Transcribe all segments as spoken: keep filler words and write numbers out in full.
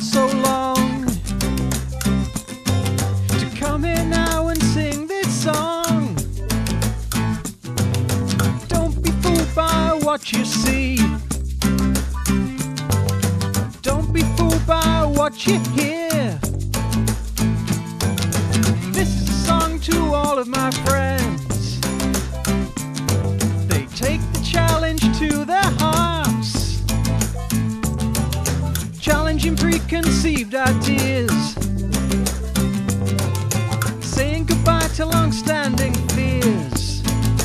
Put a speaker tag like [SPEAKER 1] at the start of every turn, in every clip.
[SPEAKER 1] so long to come here now and sing this song. Don't be fooled by what you see. Don't be fooled by what you hear. This is a song to all of my friends. They take the challenge to their hearts, challenging preconceived ideas, saying goodbye to long-standing fears.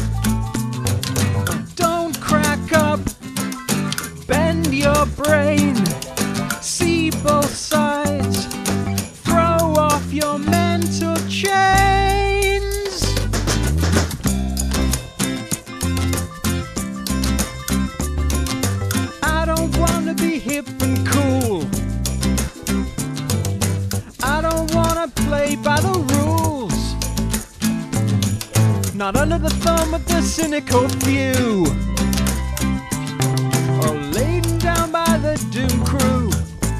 [SPEAKER 1] Don't crack up, bend your brain, see both sides, throw off your mental chains. I don't wanna be hip and cool. I don't wanna play by the rules. Not under the thumb of the cynical few, or laden down by the doom crew.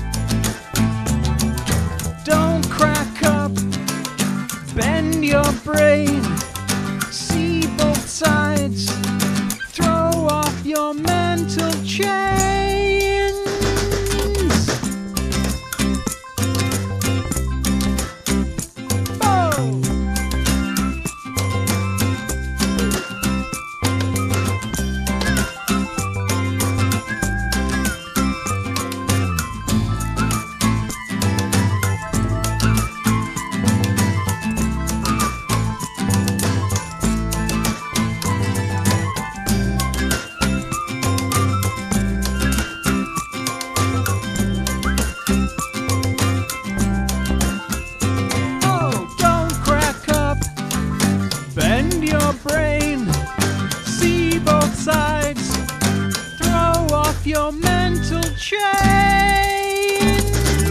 [SPEAKER 1] Don't crack up, bend your brain, see both sides, throw off your mental chains. Oh. Bend your brain, see both sides, throw off your mental chains.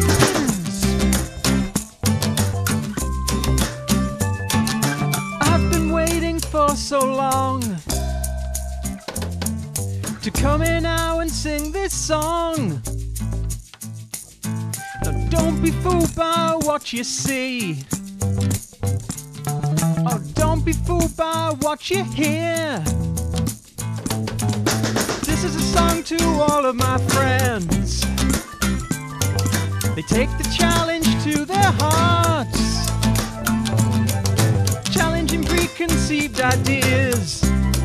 [SPEAKER 1] I've been waiting for so long to come here now and sing this song. Now don't be fooled by what you see. Oh, don't be fooled by what you hear. This is a song to all of my friends. They take the challenge to their hearts, challenging preconceived ideas,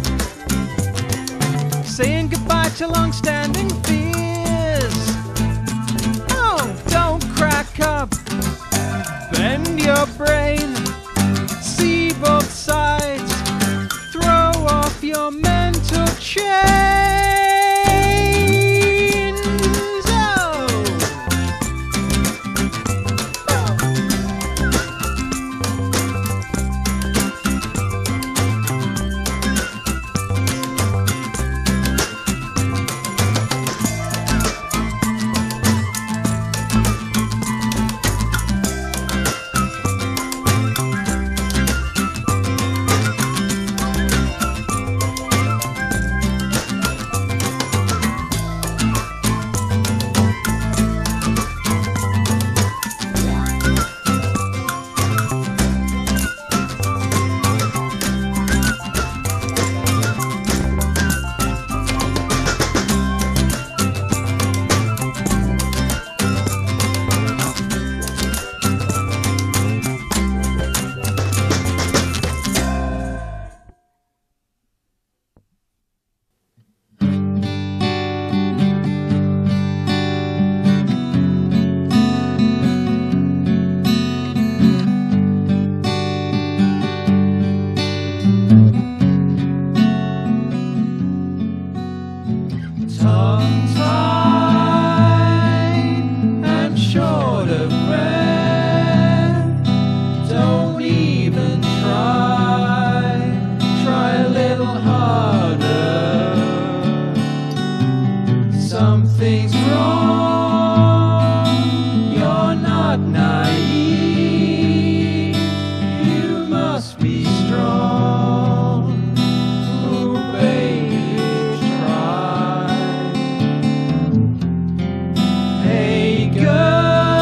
[SPEAKER 1] saying goodbye to long-standing fears. Oh, don't crack up, bend your brain, see both sides, throw off your mental chains. Oh.
[SPEAKER 2] Something's wrong, you're not naive, you must be strong, oh baby, try. Hey girl,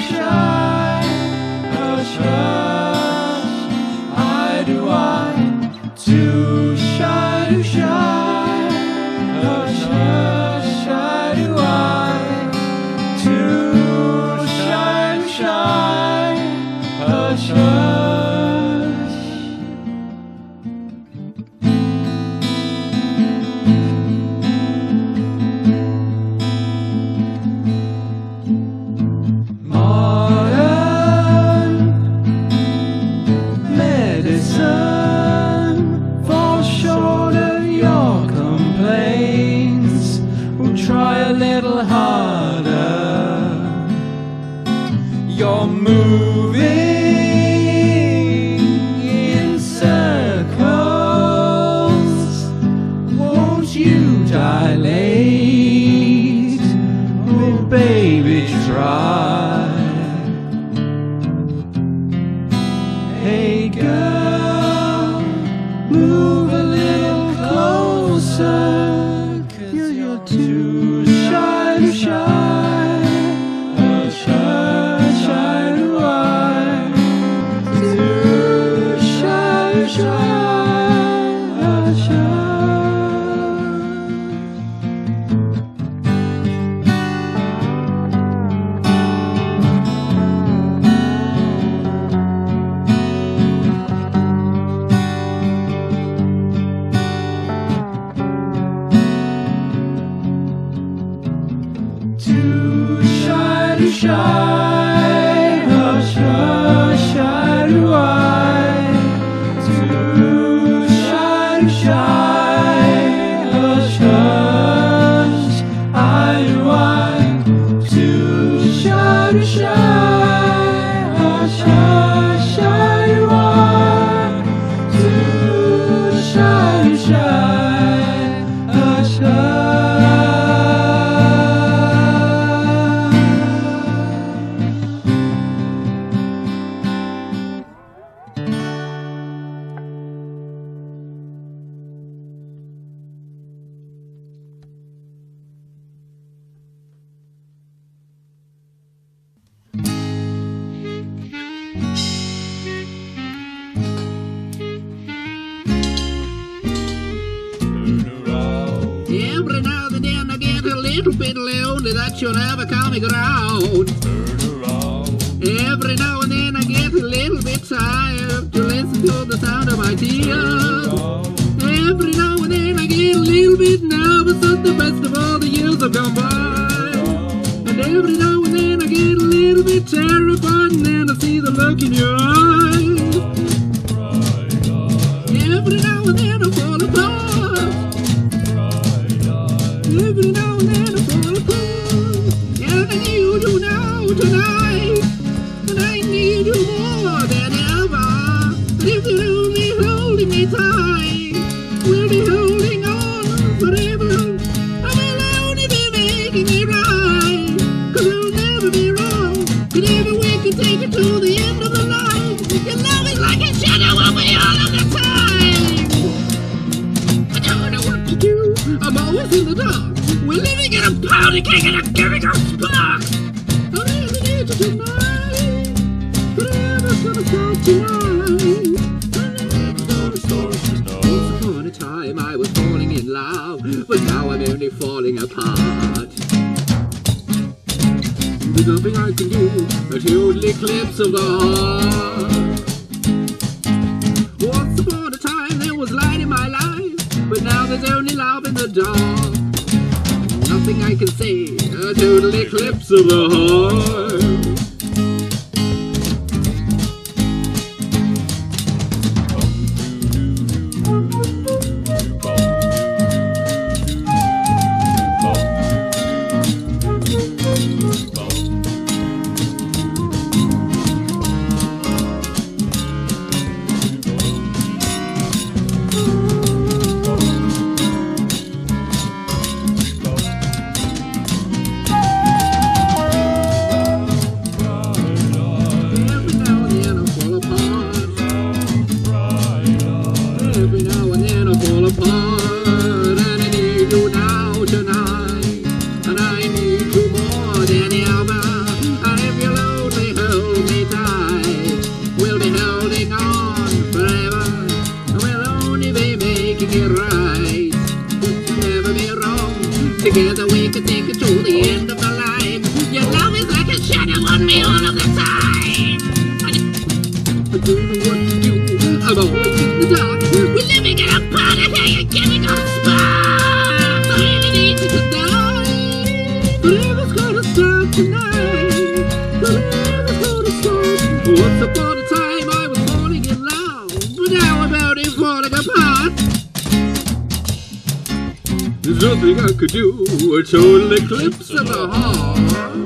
[SPEAKER 2] shy, hush, hush. I do I, too shy to shy, hush, hush. I do I, too shy to shy, hush, hush. You're moving in circles. Won't you dilate? Oh, baby, try. Hey, girl, move a little closer, 'cause you're too shy to shy.
[SPEAKER 3] Every now and then I get a little bit lonely, that you're never coming around. Every now and then I get a little bit tired to listen to the sound of my tears. Every now and then I get a little bit nervous at the best of all the years have gone by. And every now and then I get a little bit terrified, and then I see the look in your eyes. Every now and then I fall apart. Every now and then I fall apart. And I need you now tonight, and I need you more than ever. And if you're only holding me tight, we'll be holding on forever. I will only be making it right, 'cause it'll never be wrong. And if we can take it to the end of the line, your love is like a shadow of me all of the time. I don't know what to do, I'm always in the dark. We're living in a powder keg and I'm giving us sparks. I really need you tonight, but everyone's gonna stop tonight. Once upon a time I was falling in love, but now I'm only falling apart. There's nothing I can do, a total eclipse of the heart. Once upon a time there was light in my life, but now there's only love in the dark. Nothing I can say, a total eclipse of the heart. I'm always in the dark. We're living in a party hanging chemical spark. I ain't easy to die. Whatever's gonna start tonight. Whatever's gonna start. Once upon a time I was falling in love, but now I'm out here falling apart. There's nothing I could do. A total eclipse of the heart.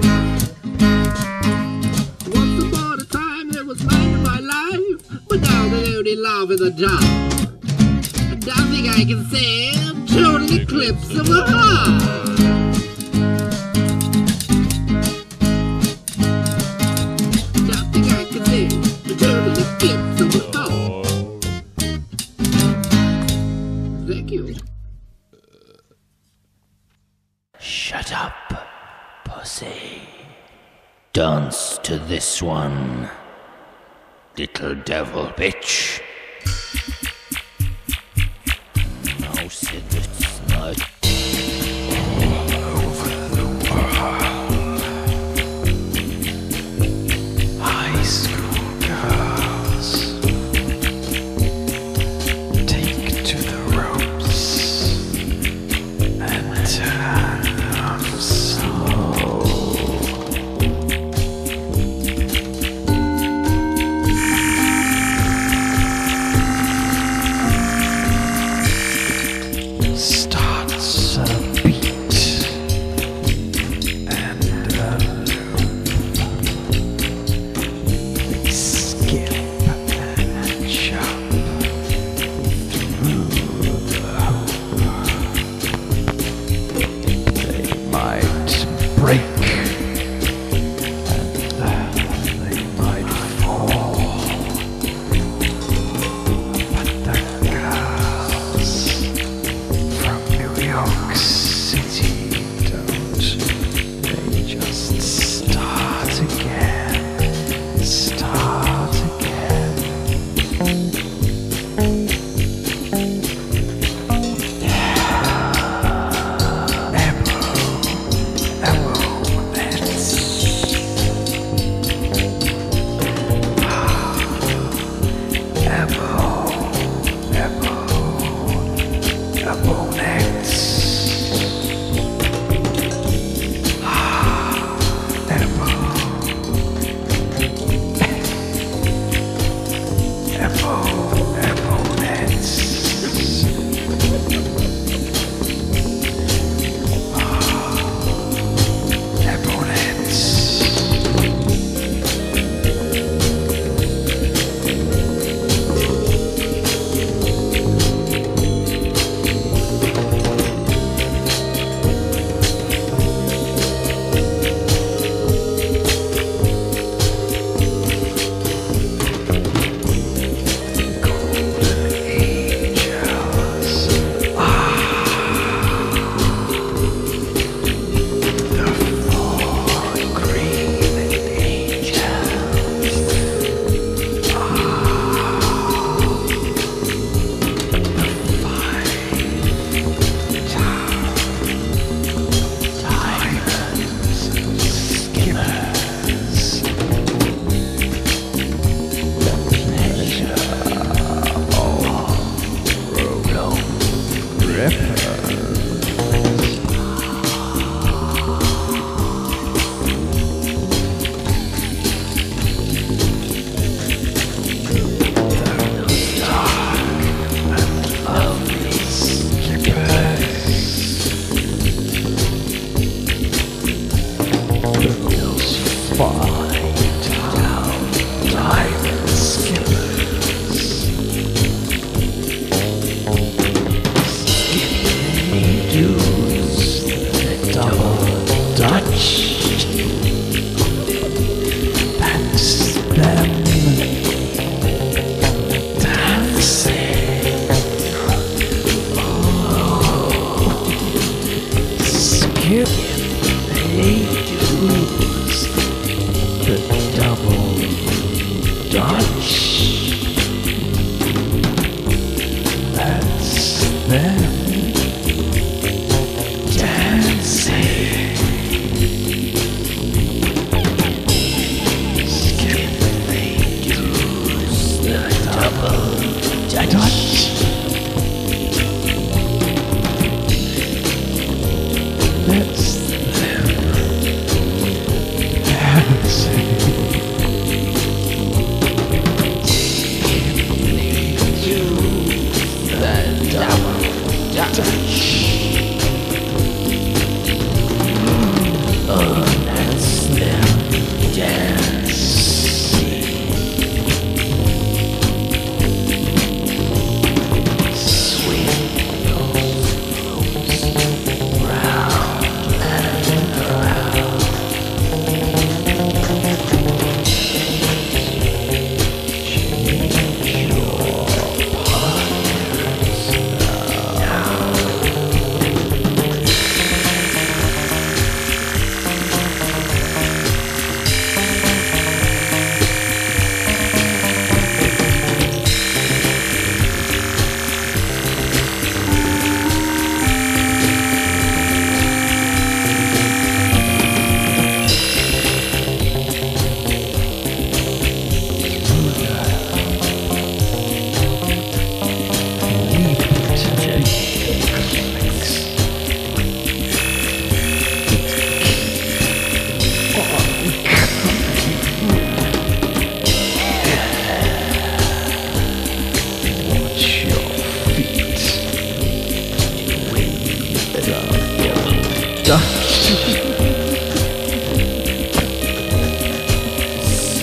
[SPEAKER 3] Once upon a time there was light in my life, but now there's only love in the dark. Nothing I can say. A total eclipse of the heart. Nothing I can say. A total eclipse of the heart. Thank you.
[SPEAKER 4] Shut up, pussy. Dance to this one, little devil bitch. Now sit it's not over the world. High school girls, take to the ropes and turn them slow.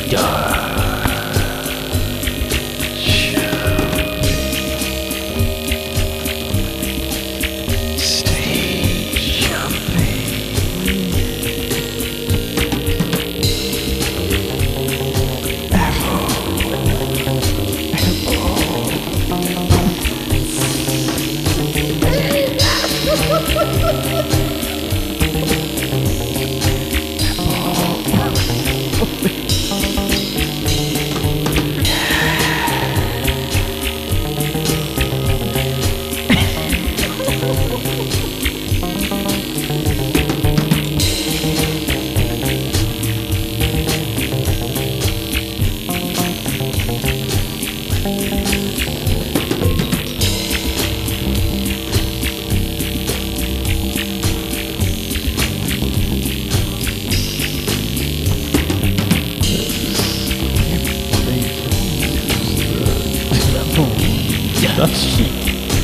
[SPEAKER 1] That's cheap.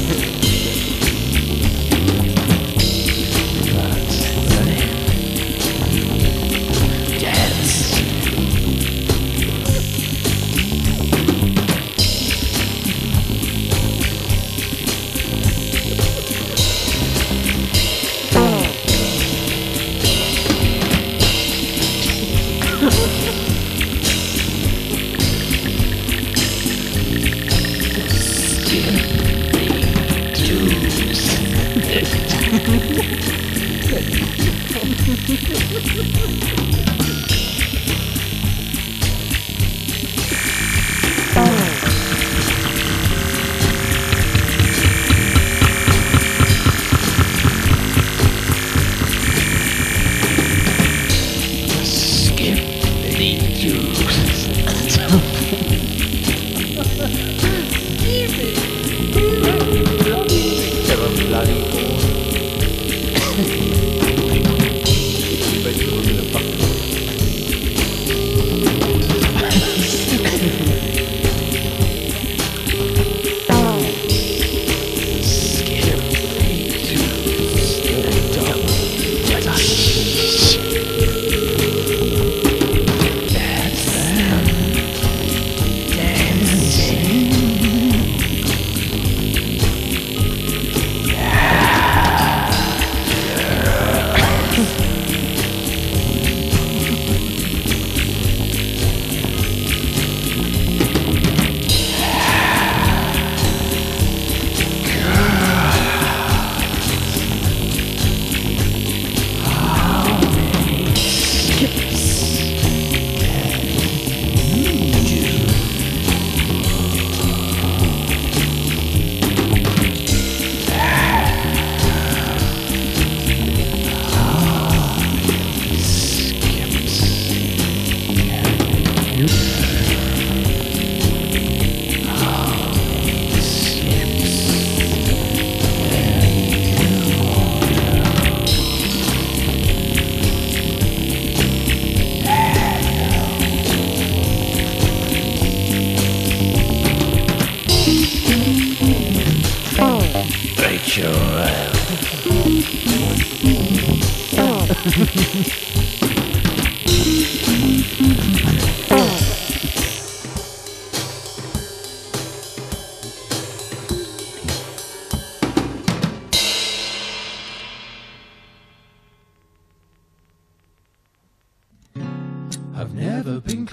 [SPEAKER 2] I've never been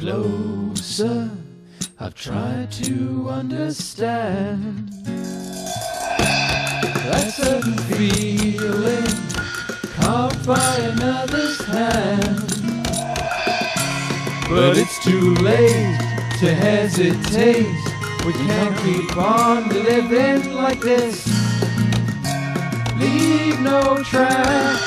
[SPEAKER 2] closer. I've tried to understand that certain feeling carved by another's hand. But it's too late to hesitate. We can't keep on living like this. Leave no track.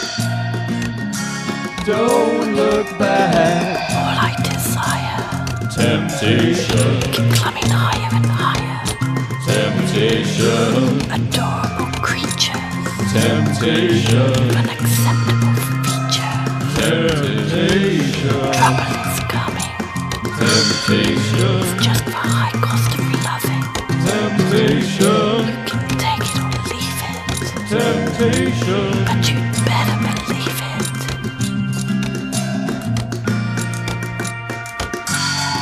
[SPEAKER 2] Don't look back.
[SPEAKER 5] All I desire.
[SPEAKER 2] Temptation.
[SPEAKER 5] Keep climbing higher and higher.
[SPEAKER 2] Temptation.
[SPEAKER 5] Adorable creatures.
[SPEAKER 2] Temptation.
[SPEAKER 5] Unacceptable feature.
[SPEAKER 2] Temptation.
[SPEAKER 5] Trouble is coming.
[SPEAKER 2] Temptation.
[SPEAKER 5] It's just the high cost of loving.
[SPEAKER 2] Temptation.
[SPEAKER 5] You can take it or leave it.
[SPEAKER 2] Temptation.
[SPEAKER 5] But you'd better believe it.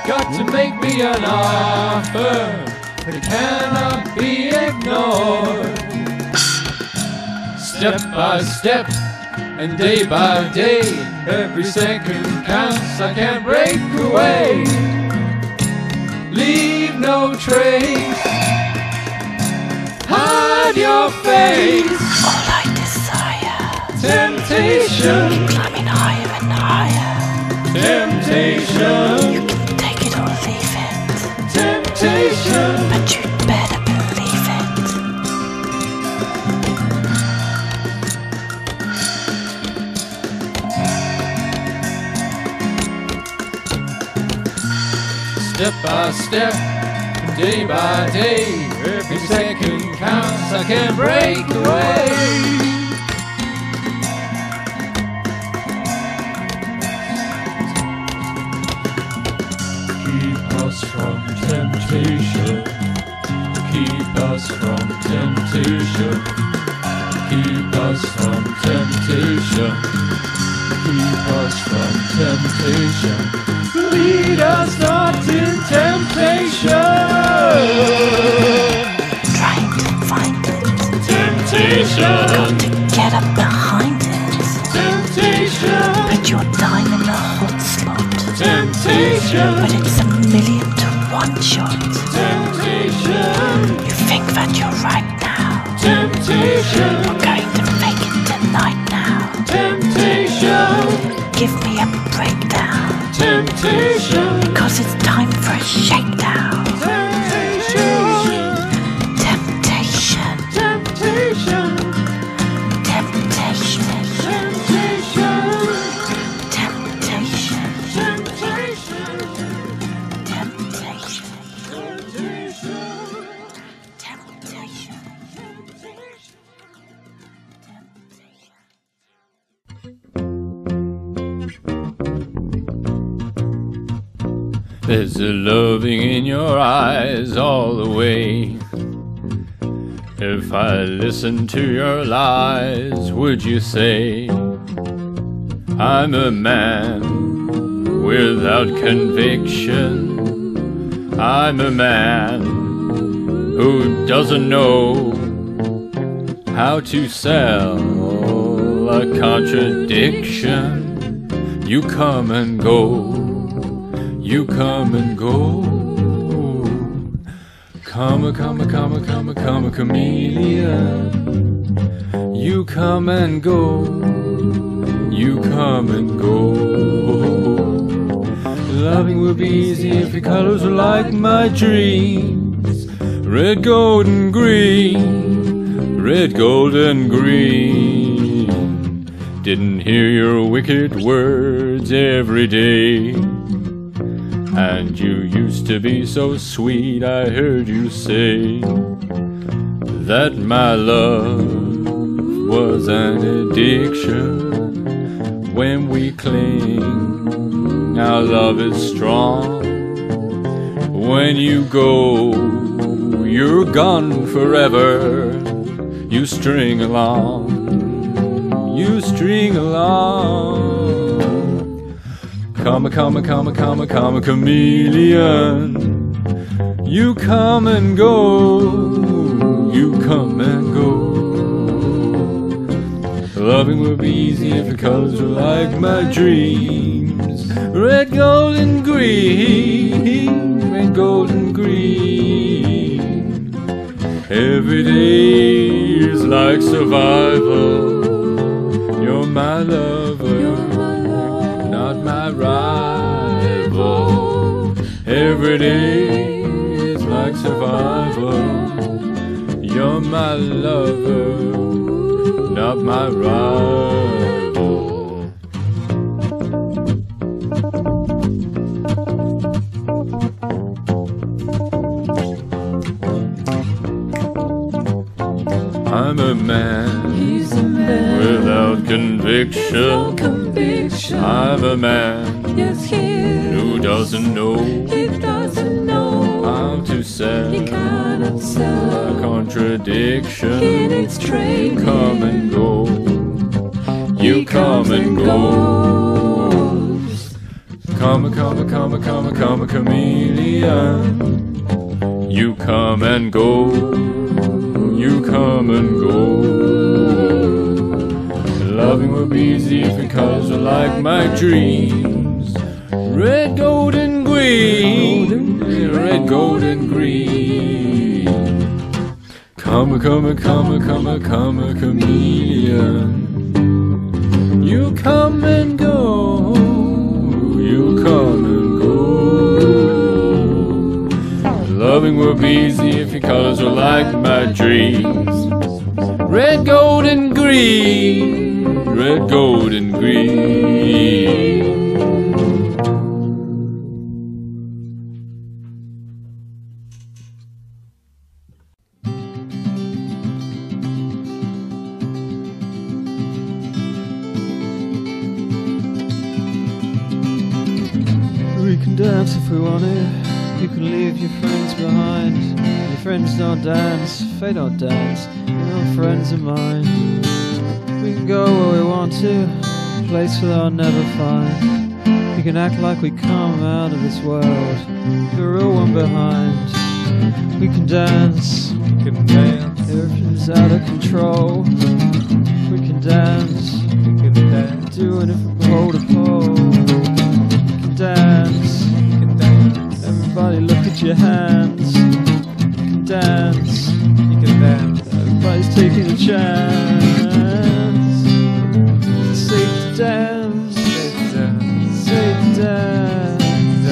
[SPEAKER 2] got to make me an offer that cannot be ignored. Step by step and day by day, every second counts, I can't break away. Leave no trace, hide your face.
[SPEAKER 5] All I desire,
[SPEAKER 2] Temptation,
[SPEAKER 5] climbing higher and higher.
[SPEAKER 2] temptation,
[SPEAKER 5] You can take it or leave it,
[SPEAKER 2] temptation.
[SPEAKER 5] but you'd better believe it.
[SPEAKER 2] Step by step, day by day, every second counts, I can't break away. Keep us from temptation, keep us from temptation, keep us from temptation, keep us from temptation. Lead us not in temptation.
[SPEAKER 5] Trying to find it,
[SPEAKER 2] Temptation.
[SPEAKER 5] got to get up behind it,
[SPEAKER 2] Temptation.
[SPEAKER 5] but you're dying in a hot slot.
[SPEAKER 2] Temptation.
[SPEAKER 5] But it's a million to one shot.
[SPEAKER 2] Temptation.
[SPEAKER 5] You think that you're right now.
[SPEAKER 2] Temptation.
[SPEAKER 5] We're going to make it tonight now.
[SPEAKER 2] Temptation.
[SPEAKER 5] Give me a breakdown,
[SPEAKER 2] Temptation.
[SPEAKER 5] cause it's time for a shakedown.
[SPEAKER 2] Temptation.
[SPEAKER 5] Temptation,
[SPEAKER 2] Temptation.
[SPEAKER 5] temptation,
[SPEAKER 2] Temptation.
[SPEAKER 5] temptation,
[SPEAKER 2] Temptation.
[SPEAKER 5] temptation, temptation,
[SPEAKER 2] There's a loving in your eyes all the way. If I listened to your lies, would you say I'm a man without conviction? I'm a man who doesn't know how to sell a contradiction. You come and go, you come and go. Come a, come a, come a, come a, come a chameleon. You come and go, you come and go. Loving will be easy if your colors are like my dreams. Red, gold, and green. Red, gold, and green. Didn't hear your wicked words every day. And you used to be so sweet, I heard you say that my love was an addiction. When we cling, our love is strong. When you go, you're gone forever. You string along, you string along. Come a, come a, come a, come a, come a chameleon. You come and go, you come and go. Loving will be easy if your colors are like my dreams. Red, gold, and green. Red, gold, and green. Every day is like survival. You're my lover, not my rival. Every day is like survival. You're my lover, not my rival. I'm a man,
[SPEAKER 6] He's a man
[SPEAKER 2] without conviction.
[SPEAKER 6] conviction.
[SPEAKER 2] I'm a man
[SPEAKER 6] Yes, he is.
[SPEAKER 2] who doesn't know
[SPEAKER 6] He doesn't know.
[SPEAKER 2] how to sell
[SPEAKER 6] He cannot
[SPEAKER 2] a
[SPEAKER 6] sell.
[SPEAKER 2] contradiction.
[SPEAKER 6] He needs training.
[SPEAKER 2] You come and go, you
[SPEAKER 6] He
[SPEAKER 2] come
[SPEAKER 6] comes
[SPEAKER 2] and
[SPEAKER 6] and
[SPEAKER 2] go.
[SPEAKER 6] goes.
[SPEAKER 2] Come a, come a, come a, come a, come a chameleon. You come and go, you come and go. Loving would be easy if your colors were like my dreams. Red, gold, and green. Red, gold, and green. Come a, come a, come a, come a, come a chameleon. You come and go, you come and go. Loving would be easy if your colors were like my dreams. Red, gold, and green. Red, gold, and green.
[SPEAKER 1] We can dance if we want to. You can leave your friends behind. Your friends don't dance, they don't dance. They're not friends of mine. We can go where we want to, a place where they'll never find. We can act like we come out of this world, the real one behind. We can dance, we can dance. Everything's out of control. We can dance, we can dance. Doing it from pole to pole. We can dance, we can dance. Everybody look at your hands. You can dance, you can dance. Everybody's taking a chance. It's safe to dance, safe to dance, safe to dance,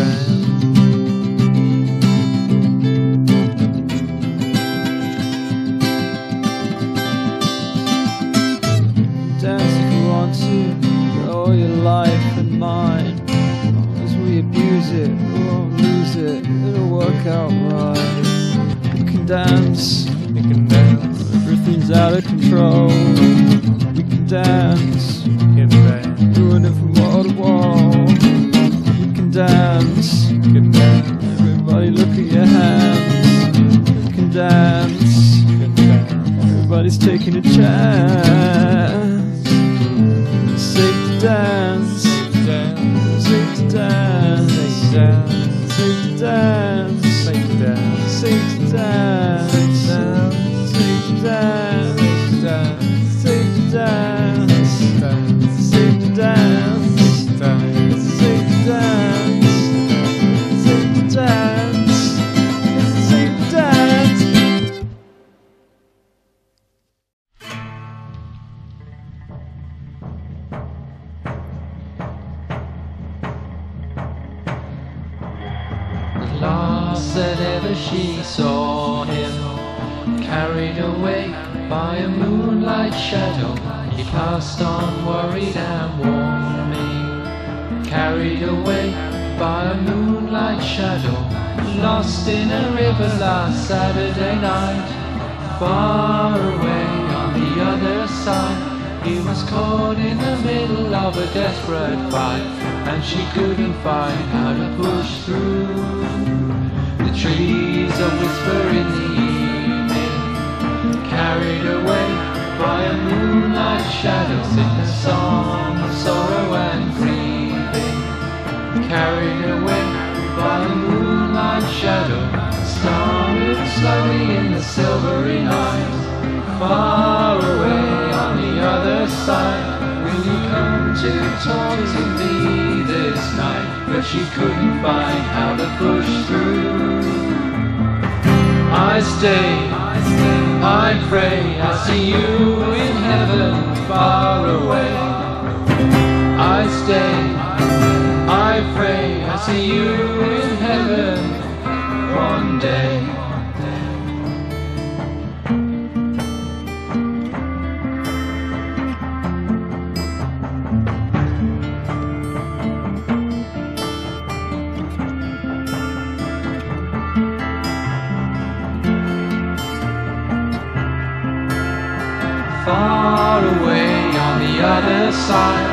[SPEAKER 1] dance if you want to, with all your life and mine. As we abuse it, we won't lose it, it'll work out right. We can dance, we can dance. Everything's out of control. We can dance, we can dance. Doing it from wall to wall. We can dance, we can dance. Everybody look at your hands. We can dance, we can dance. Everybody's taking a chance. It's safe to dance, safe to dance, safe to dance, safe to dance, safe to dance, safe to dance, safe to dance, safe to dance, safe to dance, safe to dance, safe to dance, safe to dance, safe to dance.
[SPEAKER 4] The last that ever she saw him, carried away by a moonlight shadow, he passed on worried and warming. Carried away by a moonlight shadow, lost in a river last Saturday night. Far away on the other side, he was caught in the middle of a desperate fight, and she couldn't find how to push through. The trees a whisper in the evening, carried away by a moonlight shadow, sing a song of sorrow and grieving. Carried away by a moonlight shadow, started slowly in the silvery night. Far away on the other side, will you come to talk to me this night? But she couldn't find how to push through. I stay, I pray, I see you in heaven far away. I stay, I pray, I see you in heaven one day. Far away on the other side,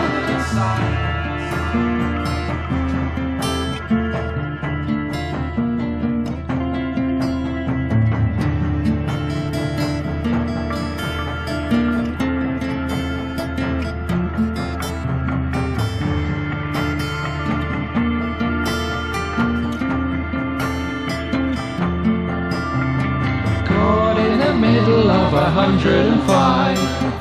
[SPEAKER 4] a hundred and five.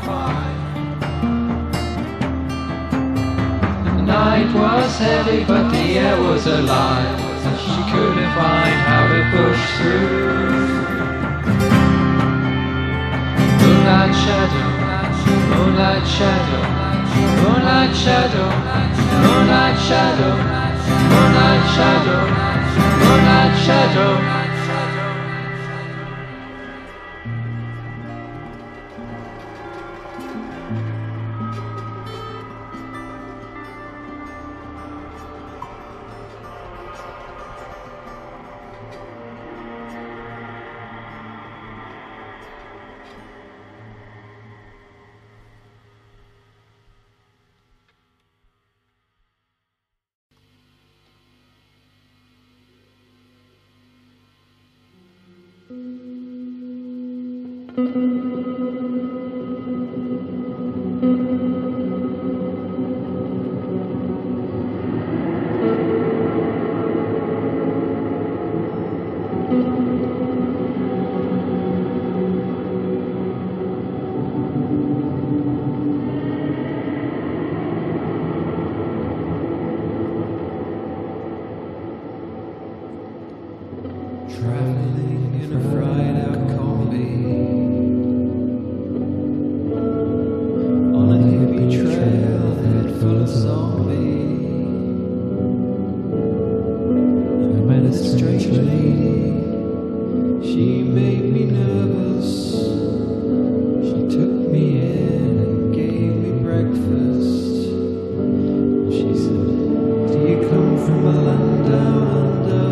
[SPEAKER 4] The night was heavy, but the air was alive, and she couldn't find how to push through. Moonlight shadow, moonlight shadow, moonlight shadow, moonlight shadow, moonlight shadow, moonlight shadow.
[SPEAKER 1] Traveling in a fried out combi on a hippie trail head full of zombies. I met a strange lady, she made me nervous. She took me in and gave me breakfast. She said, "Do you come from a land down under?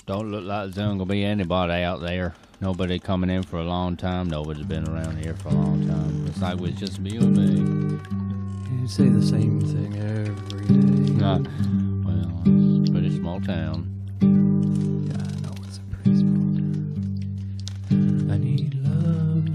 [SPEAKER 2] Don't look like there's gonna be anybody out there. Nobody coming in for a long time. Nobody's been around here for a long time. Looks like it's just me or me.
[SPEAKER 1] You say the same thing every day.
[SPEAKER 2] Nah, well, it's a pretty small town.
[SPEAKER 1] Yeah, I know it's a pretty small town.
[SPEAKER 2] I need love,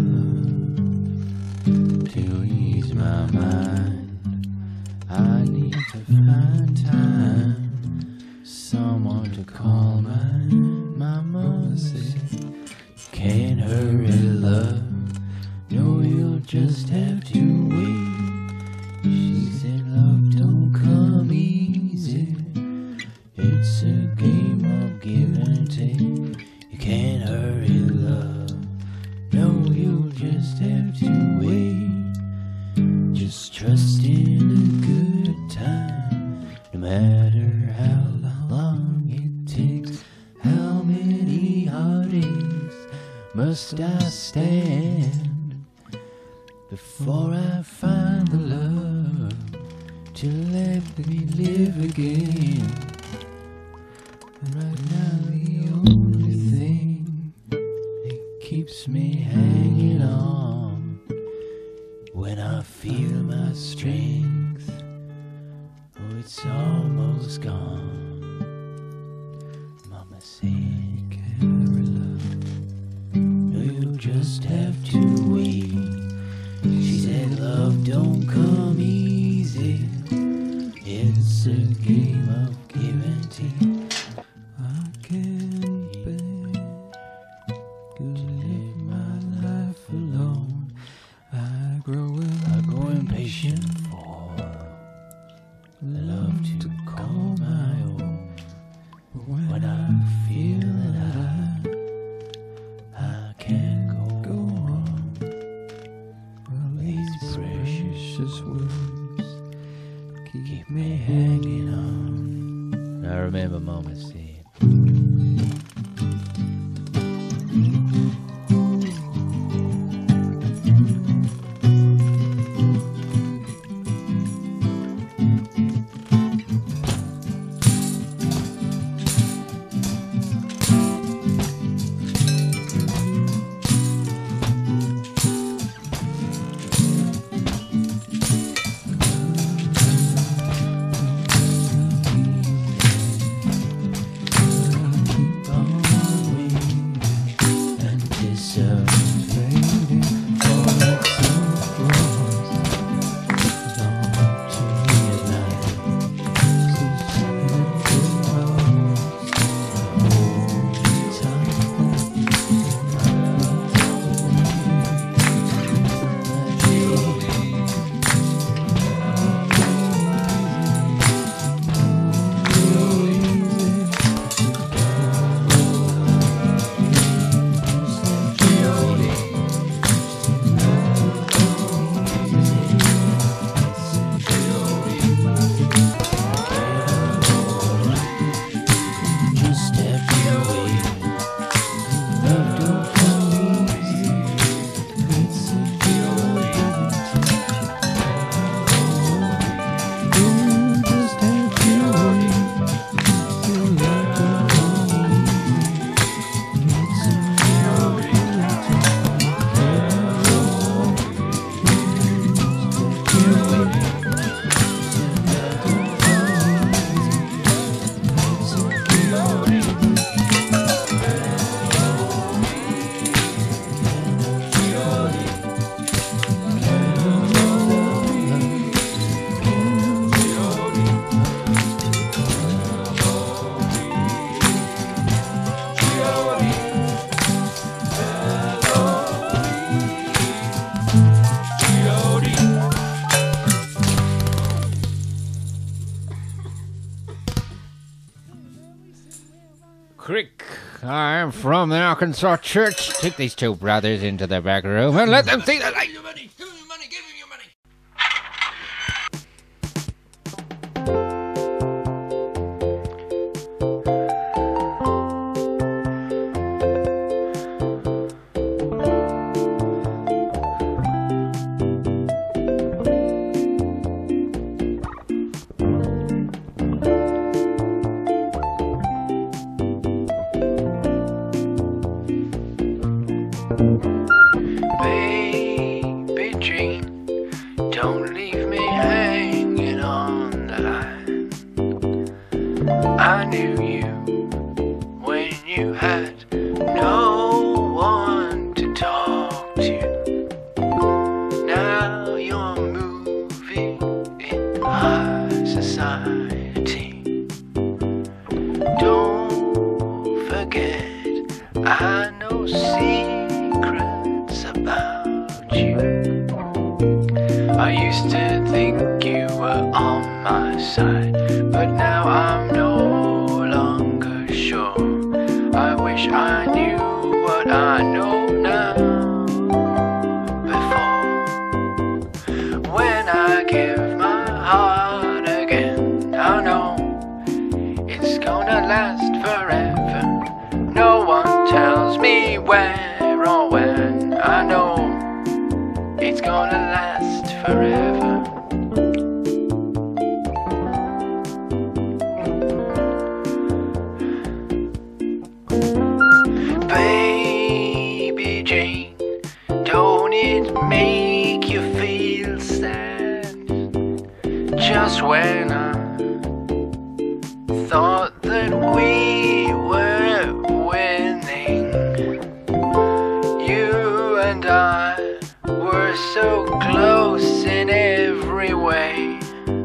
[SPEAKER 2] love to ease my mind. I need to find time, someone to call mine. My mama said, can't hurry love, no, you'll just have to wait. She said, love don't come easy, it's a game of give and take. You can't hurry love, no, you'll just have to wait. Just trust in a good time, no matter how long it takes. How many heartaches must I stand before I find the love to let me live again? Right now the only thing that keeps me hanging on, when I feel my strength, oh, it's almost gone. Mama said, can't hurry love, no, you'll just have to wait. She said, love don't come easy, it's a game of give and take.
[SPEAKER 1] I can't bear to live my life alone. I grow,
[SPEAKER 2] I grow impatient for love to call my own. When I feel that I, I can't go,
[SPEAKER 1] go
[SPEAKER 2] on.
[SPEAKER 1] Well,
[SPEAKER 2] These
[SPEAKER 1] precious words keep,
[SPEAKER 2] keep
[SPEAKER 1] me
[SPEAKER 2] me
[SPEAKER 1] hanging
[SPEAKER 2] hanging on. I remember moments said, keep on waiting, anticipating all that's so close. Long to midnight, so sad and close. Hold tight, just have to wait. Love don't come easy, it's a game of give and take. You just have to wait. Your love don't come easy, it's a game of give and take. You wait. Crick, I'm from the Arkansas church. Take these two brothers into the back room and let them see the light. Give me your money, give me your money.
[SPEAKER 7] society. Don't forget, I know secrets about you. I used to think you were on my side, but now I'm no longer sure. I wish I knew what I know now. Before, when I give my heart again, I know it's gonna last forever. No one tells me where or when. I know it's gonna last forever. Baby Jane, don't it make you feel sad? Just when I thought that we were winning, you and I were so close in every way.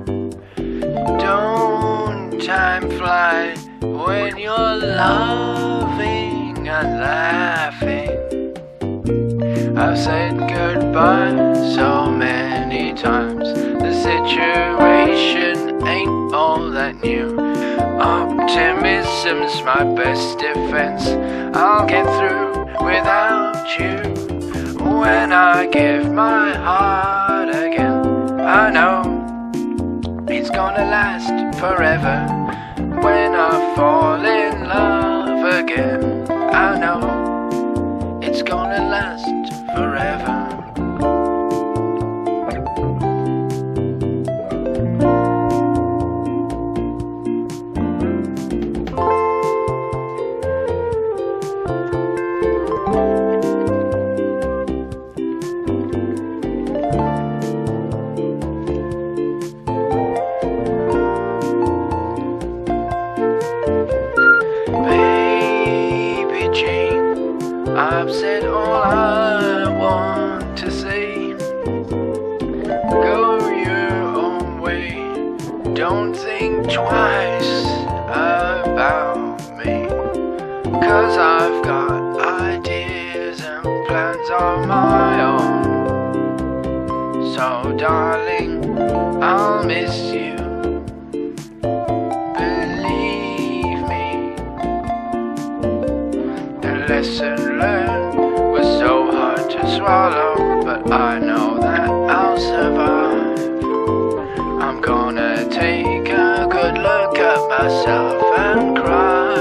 [SPEAKER 7] Don't time fly when you're loving and laughing? I've said goodbye so many times. The situation ain't all that new. Optimism's my best defense. I'll get through without you. When I give my heart again, I know it's gonna last forever. When I fall in love again, I know it's gonna last forever. I've said all I want to say. Go your own way. Don't think twice about me, 'cause I've got ideas and plans of my own. So darling, I'll miss you. Believe me, the lesson learned was so hard to swallow, but I know that I'll survive. I'm gonna take a good look at myself and cry.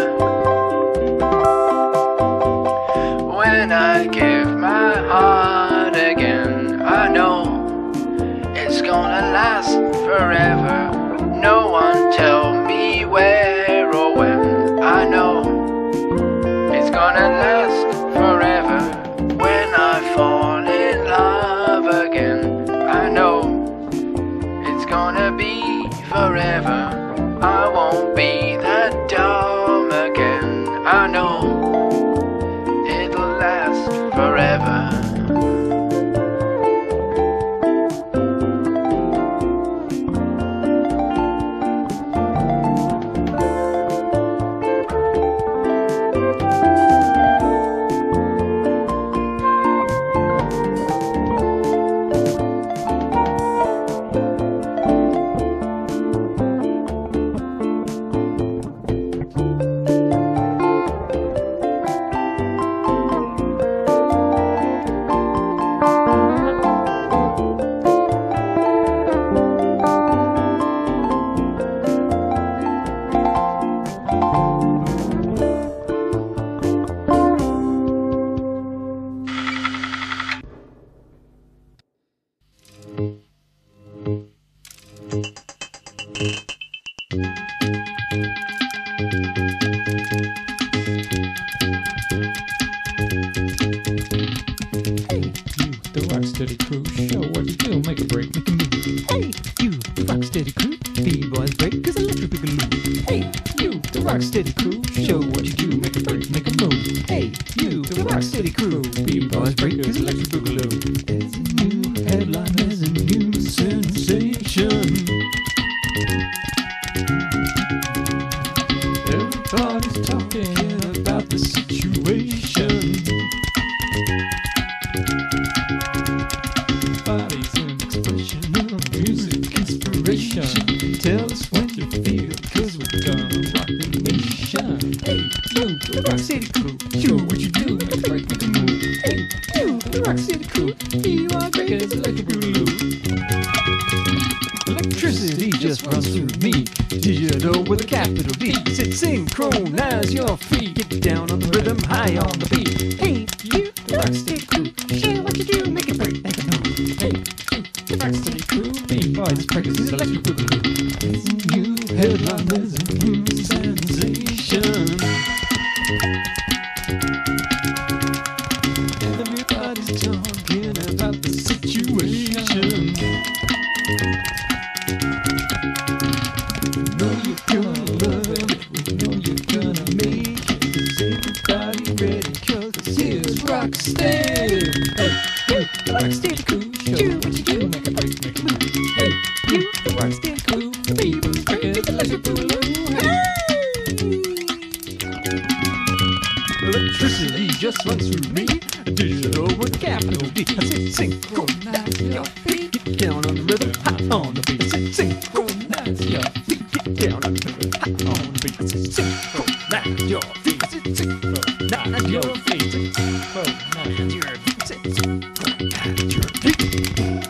[SPEAKER 7] When I give my heart again, I know it's gonna last forever. No one tell me where or when. I know it's gonna last forever. When I fall in love again, I know it's gonna be forever. I won't be that dumb again. I know it'll last forever.
[SPEAKER 1] Rocksteady crew, show what you do, make a break, make a move. Hey, you, the Rocksteady crew, B-boys break, cause electric boogaloo. Hey, you, the Rocksteady crew, show what you do, make a break, make a move. Hey, you, the Rocksteady crew, B-boys break, cause electric boogaloo. There's a new headline, there's a new sensation. inspiration. Tell us what you feel, cause we're gonna rock the nation. Hey, you, the Rock City crew, show what you do, make it right with the move. Hey, you, the Rock City crew, you are great as electric blue. Electricity just runs through me. Digital with a capital D. Sit synchronize your feet. Get down on the rhythm, high on the beat. Hey, you, the Rock City crew, show what you do, make it break, make it move. Hey, the Rock City crew, B-boys practice electric blue. New headliners and new sensation. Everybody's talking about the situation. Know you're gonna love it, we know you're gonna make it. Is everybody ready? Cause here's Rocksteady. Hey, hey, the Rocksteady crew, do what you do, make a break, make a move. Hey, you, the Rocksteady crew, the people break it, the electric boogaloo. Electricity just runs through me. Digital with capital D. I said synchronize your feet. Get down on the rhythm, hot on the beat. I said synchronize your feet. Get down on the rhythm, hot on the beat. I said synchronize your feet. I said synchronize your feet. Synchronize your feet. I said synchronize your feet.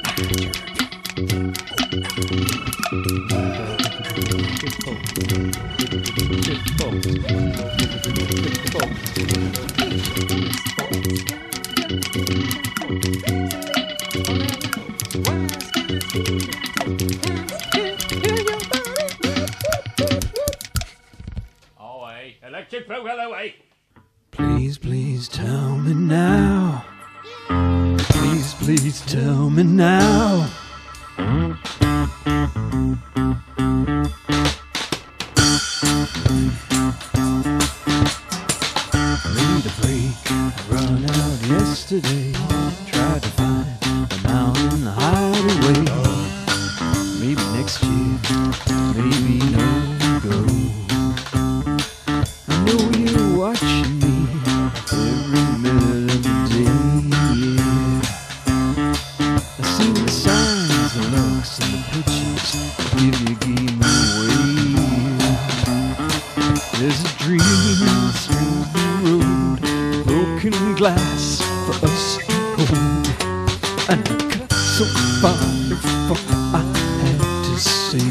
[SPEAKER 2] Away, electric boogaloo away.
[SPEAKER 1] Please, please tell me now. Please, please tell me now. Need a break, run out yesterday. Tried to find a mountain hideaway. Maybe next year, maybe no go. I know you're watching me every minute of the day, yeah. I see the signs, the looks, and the pictures give you game away. There's a dream through the road, broken glass for us to hold. And I got so far before I had to say.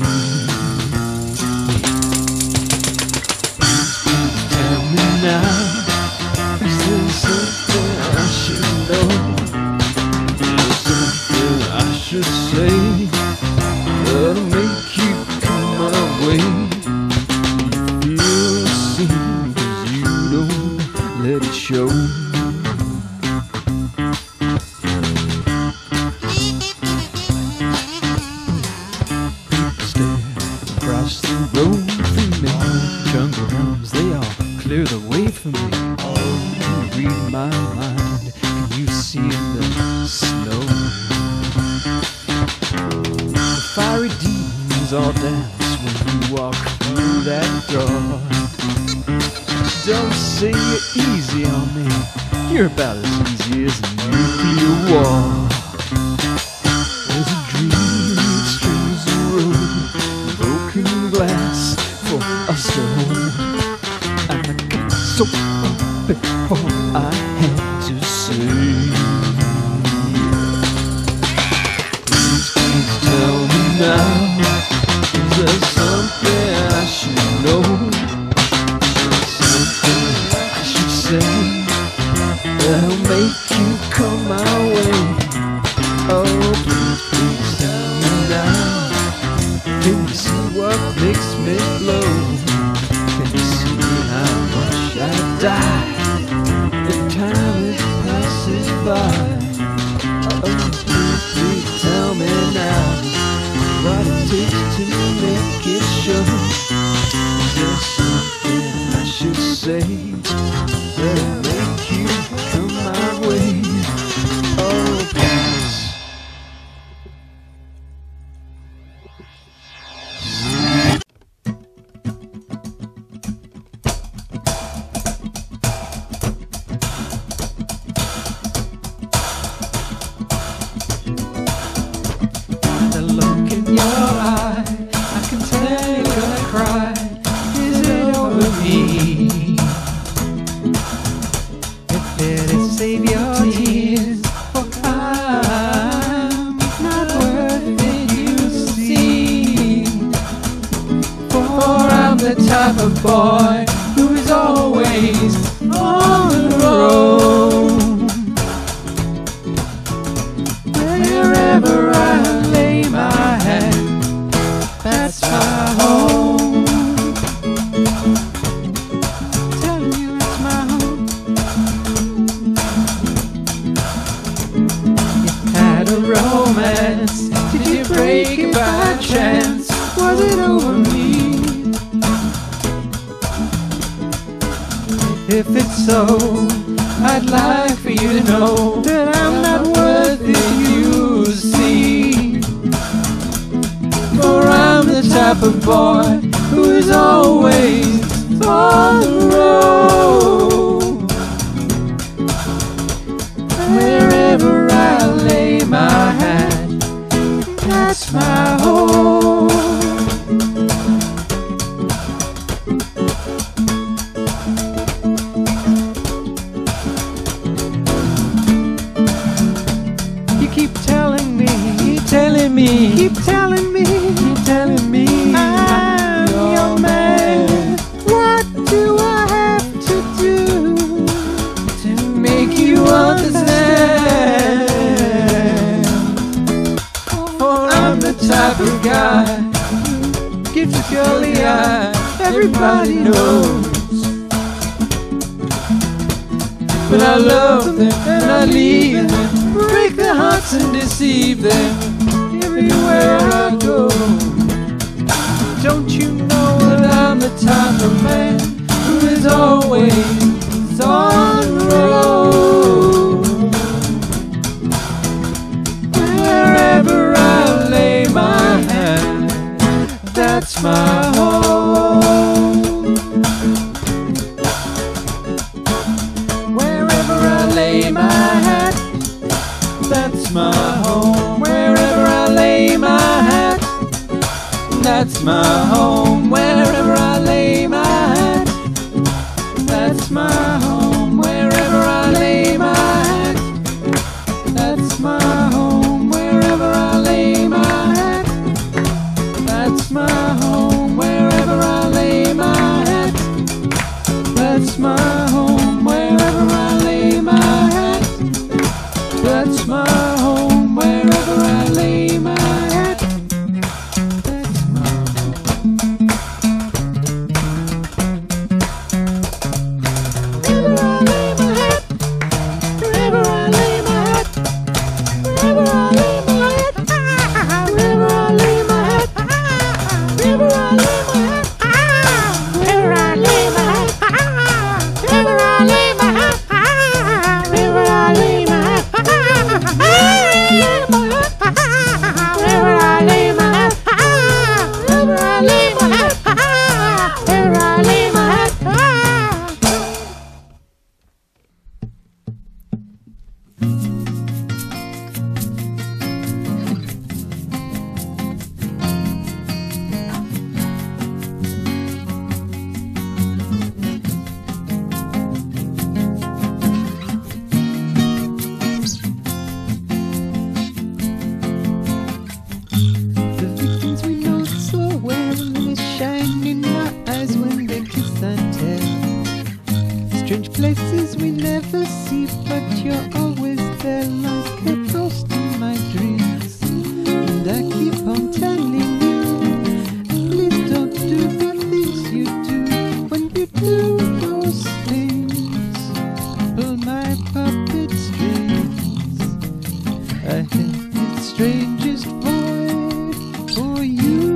[SPEAKER 1] Tell me now, is there something I should know? Is there something I should say that'll make you come my way? You feel seen, cause you don't let it show. People stare across the road from me. Jungle drums, they all clear the way for me. Can you read my mind? Can you see in the snow? The fiery demons all dance when you walk through that door. Don't say you're easy on me. You're about as easy as a nuclear war. There's a dream that streams the road, broken glass for us to hold. And I got so far before I had to say. Please, please tell me now, is there something I should know? I should say that'll make you come my way. Oh, please, please tell me now. Can you see what makes me glow? Can you see how much I die if time is passes by? Oh, please, please tell me now what it takes to make it show. Is there something I should say that'll make you come my way? Oh, please. The look in your eyes.
[SPEAKER 4] the type of boy who is always on the road. Wherever I lay my head, that's my home. Telling you it's my home. You had a romance. Did you break it by chance? Was it over me? If it's so, I'd like for you to know that I'm not worth it, you see. For I'm the type of boy who is always on the road. Wherever I lay my hat, that's my home. You keep telling me, telling me, keep telling me, keep telling me I'm your man. What do I have to do to make you understand? For I'm the type of guy who gives a girl the eye, everybody knows. But I love them and I leave them, break their hearts and deceive them everywhere I go. Don't you know that I'm the type of man who is always on the road? Wherever I lay my hand, that's my home. Wherever I lay my hat, that's my home. Wherever I lay my hat, that's my home. Wherever I lay my hat, that's my home. Wherever I lay my hat, that's my home. Wherever I lay my hat, that's my home. Wherever I lay my hat, that's my home. Wherever I lay my hat, that's my home. Wherever I lay my hat, that's my home. Wherever I lay my hat, wherever I lay my hat, wherever I lay my hat, wherever I lay my hat, wherever I lay my hat, wherever I lay my hat, wherever I lay my hat, wherever I lay my hat, wherever I lay my hat, wherever I lay my hat, wherever I lay my hat. The victims we know so well, they shine in our eyes when they kiss and tell. Strange places we never see, but you're always there like a ghost in my dreams. And I keep on telling you, please don't do the things you do. When you do those things, pull my puppet strings. I have the strangest void for you.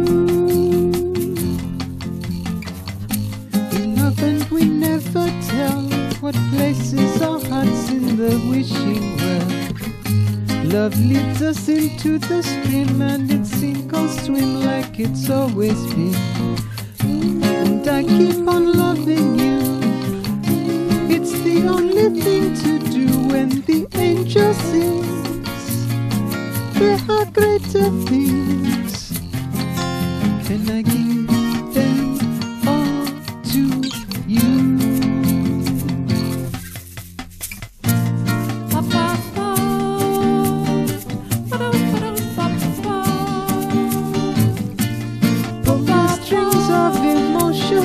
[SPEAKER 4] We love and we never tell what places our hearts in the wishing well. Love leads us into the stream and it sink or swim like it's always been. And I keep on loving you. It's the only thing to do when the angel sings. There are greater things. Can I give them all to you? Pull the strings of emotion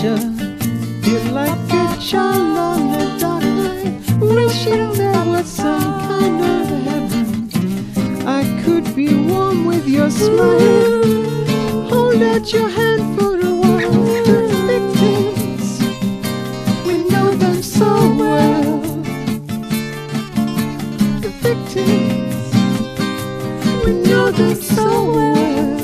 [SPEAKER 1] devotion. Feel like a child on a dark night, wishing there was some kind of heaven. I could be warm with your smile. Hold out your hand for a while. The victims, we know them so well. The victims, we know them so well.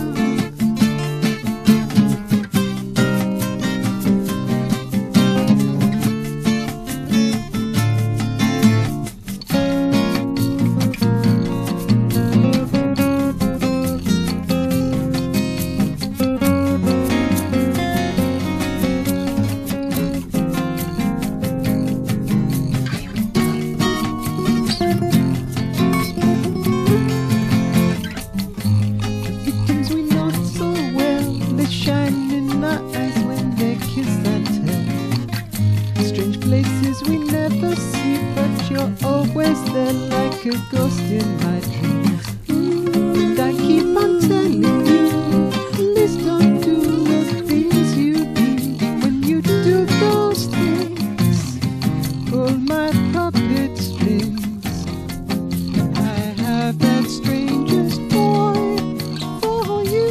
[SPEAKER 1] A ghost in my dreams. And I keep on telling you, please don't do the things you do. When you do those things, pull my pocket strings. I have that strangest boy for you.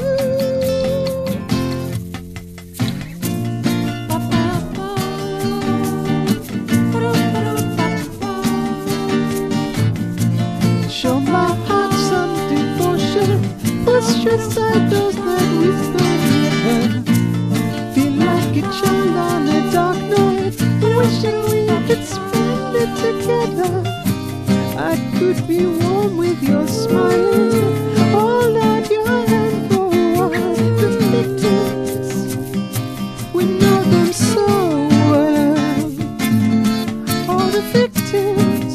[SPEAKER 1] Show my heart some devotion. Push aside those that we started. Feel like a child on a dark night, wishing we could spend it together. I could be warm with your smile. Hold out your hand for a while. The victims, we know them so well. All the victims,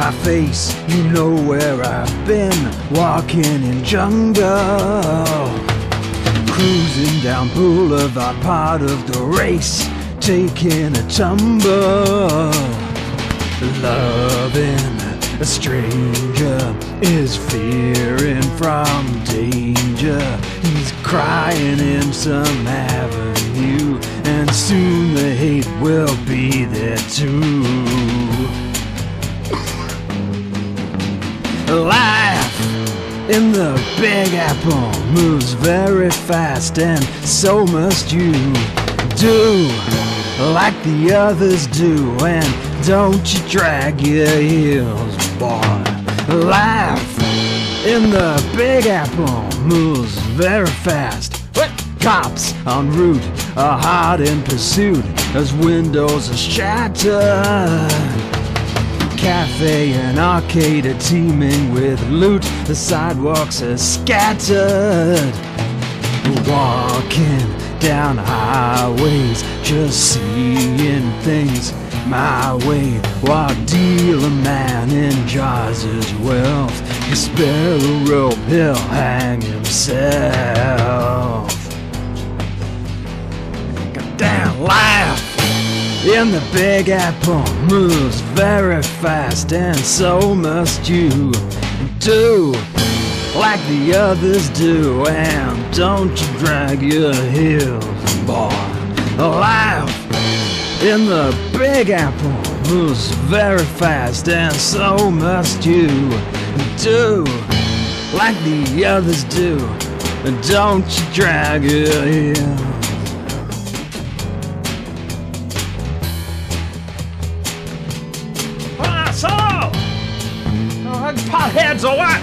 [SPEAKER 1] my face, you know where I've been, walking in jungle, cruising down Boulevard, part of the race, taking a tumble. Loving a stranger is fearing from danger. He's crying in some avenue, and soon the hate will be there too. Life in the Big Apple moves very fast, and so must you. Do like the others do, and don't you drag your heels, boy. Life in the Big Apple moves very fast. Cops en route are hard in pursuit as windows are shattered. Cafe and arcade are teeming with loot. The sidewalks are scattered. Walking down highways, just seeing things my way, while dealer man enjoys his wealth. He spare a rope, he'll hang himself. Goddamn life in the Big Apple moves very fast, and so must you. Do like the others do, and don't you drag your heels, boy. Life in the Big Apple moves very fast, and so must you. Do like the others do, and don't you drag your heels. Ah, so, oh, potheads or what?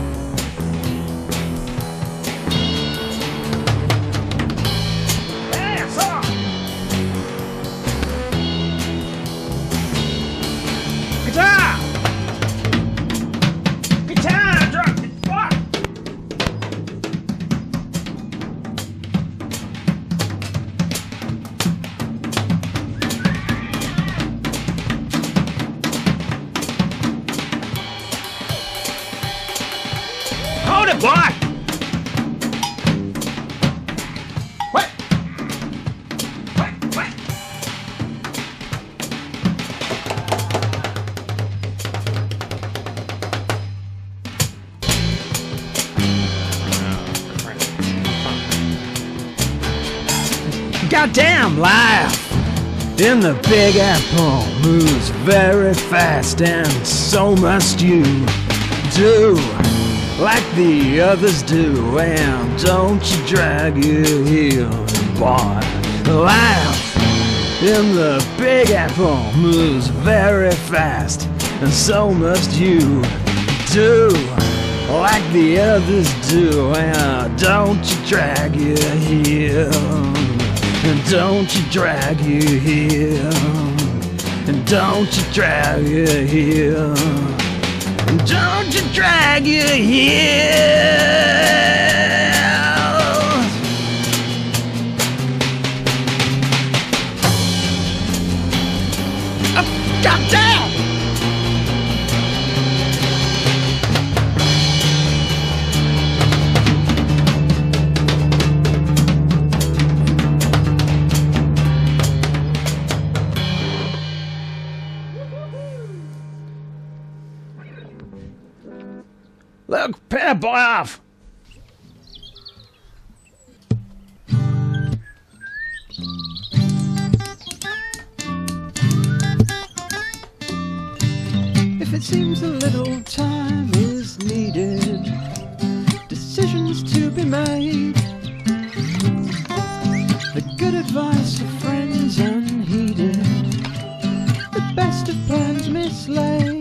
[SPEAKER 1] Hold it, boy! What? What? What? Goddamn life in the Big Apple moves very fast, and so must you. Do like the others do, and don't you drag your heels, boy. Life in the Big Apple moves very fast, and so must you. Do like the others do, and don't you drag your heels, and don't you drag your heels, and don't you drag your heels. Don't you drag your heels. Oh, goddamn! Look, pay that boy off!
[SPEAKER 6] If it seems a little time is needed, decisions to be made, the good advice of friends unheeded, the best of plans mislaid.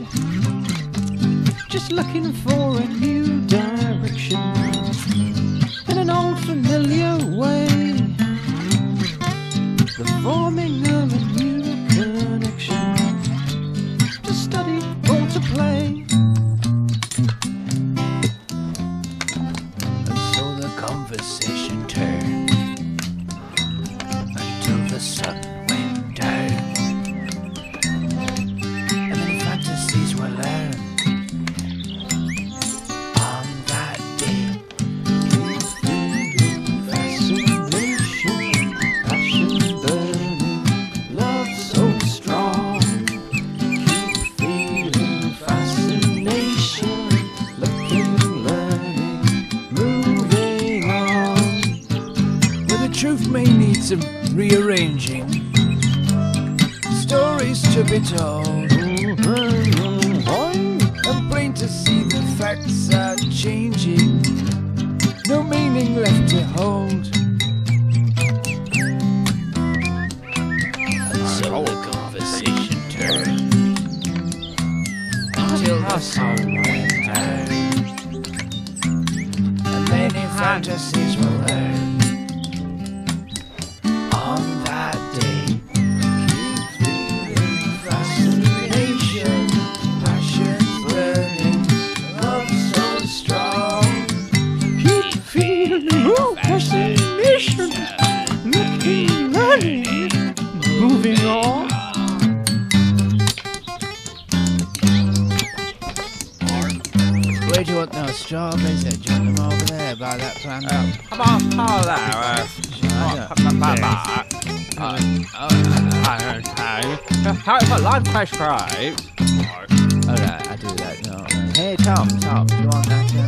[SPEAKER 6] Just looking for a new direction in an old familiar way, the forming of a new connection, to study or to play.
[SPEAKER 7] And so the conversation turned until the sun went down, and many fantasies were some rearranging. Stories to be told. A brain to see the facts are changing. No meaning left to hold. And so the conversation turned until the sun went down. And many fantasies were learned on that day. Keep feeling fascination, passion burning, love so strong.
[SPEAKER 6] Keep feeling oh, fascination, looking running, moving on.
[SPEAKER 7] Where do you want those strawberries? Do you want them over there by that plant?
[SPEAKER 2] Come on, hello. Have a live crash right.
[SPEAKER 7] Alright, I'll do that. No. Hey, Tom, Tom, do you want that? Yeah?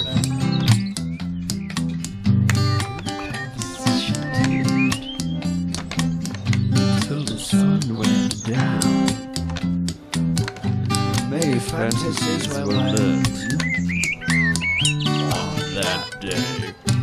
[SPEAKER 6] Till the sun went down,
[SPEAKER 7] Many fantasies were learned
[SPEAKER 2] On that day.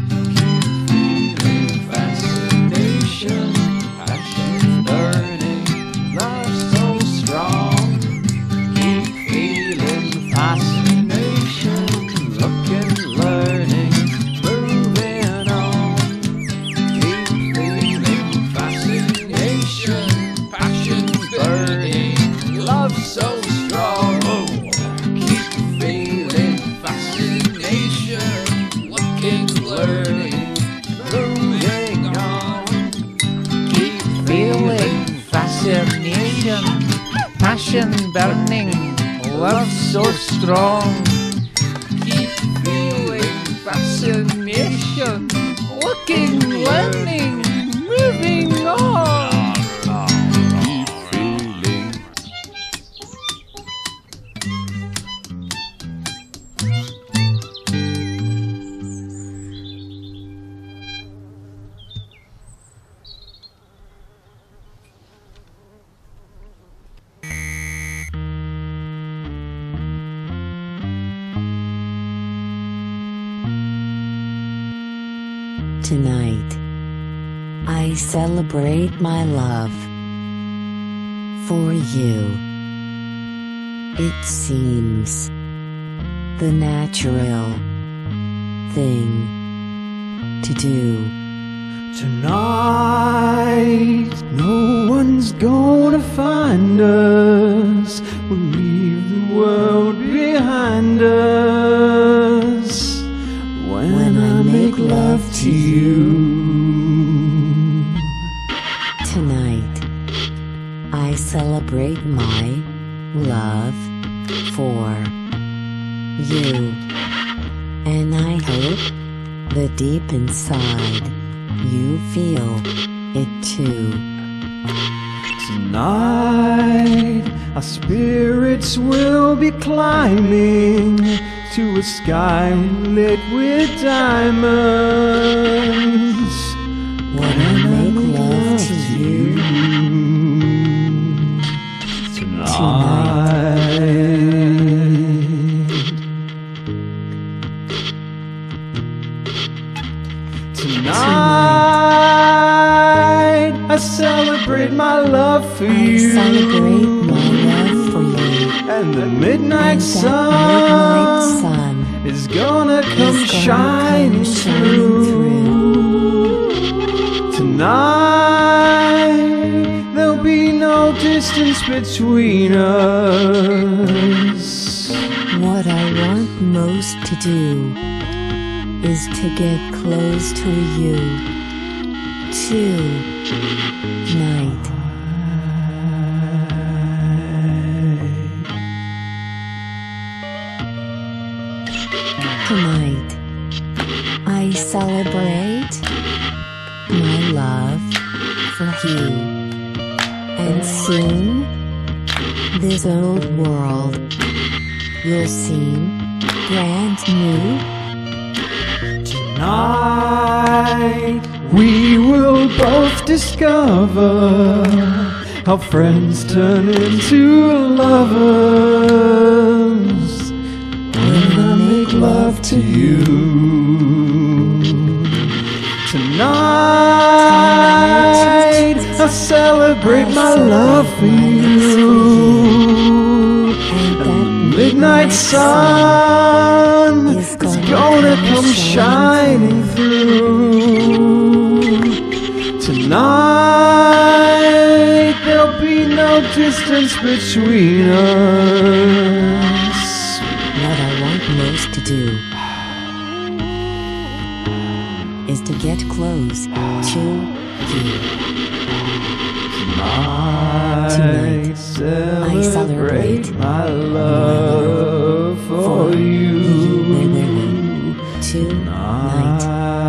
[SPEAKER 7] fascination, passion burning, love so strong. Keep feeling fascination, looking, learning, moving on. Keep feeling fascination, passion burning, love so strong. Keep feeling fascination, looking, learning, moving on. Keep feeling fascination, passion burning, love so strong. Keep feeling fascination, looking, learning, moving on.
[SPEAKER 2] Keep feeling.
[SPEAKER 5] Tonight, I celebrate my love for you. It seems the natural thing to do.
[SPEAKER 6] tonight, no one's gonna find us. We'll leave the world behind us when I make love to you.
[SPEAKER 5] Tonight, I celebrate my love for you. And I hope that deep inside you feel it too.
[SPEAKER 6] Tonight, our spirits will be climbing to a sky lit with diamonds.
[SPEAKER 5] When I make love to you
[SPEAKER 6] Tonight, I celebrate my love for
[SPEAKER 5] I
[SPEAKER 6] you.
[SPEAKER 5] celebrate my love for you.
[SPEAKER 6] And the midnight
[SPEAKER 5] And
[SPEAKER 6] sun,
[SPEAKER 5] that midnight sun
[SPEAKER 6] is gonna come
[SPEAKER 5] is gonna
[SPEAKER 6] shining
[SPEAKER 5] come shining
[SPEAKER 6] through. Tonight, there'll be no distance between us.
[SPEAKER 5] What I want most to do is to get close to you tonight. Tonight, I celebrate my love for you. And soon, this old world will seem brand new.
[SPEAKER 6] Tonight, we will we'll both discover how friends turn into lovers when I make love to you. Tonight I celebrate my love for you. And the midnight sun is gonna come shining through. Tonight there'll be no distance between us.
[SPEAKER 5] What I want most to do is to get close to you.
[SPEAKER 6] Tonight, I celebrate my love for you.
[SPEAKER 5] Tonight.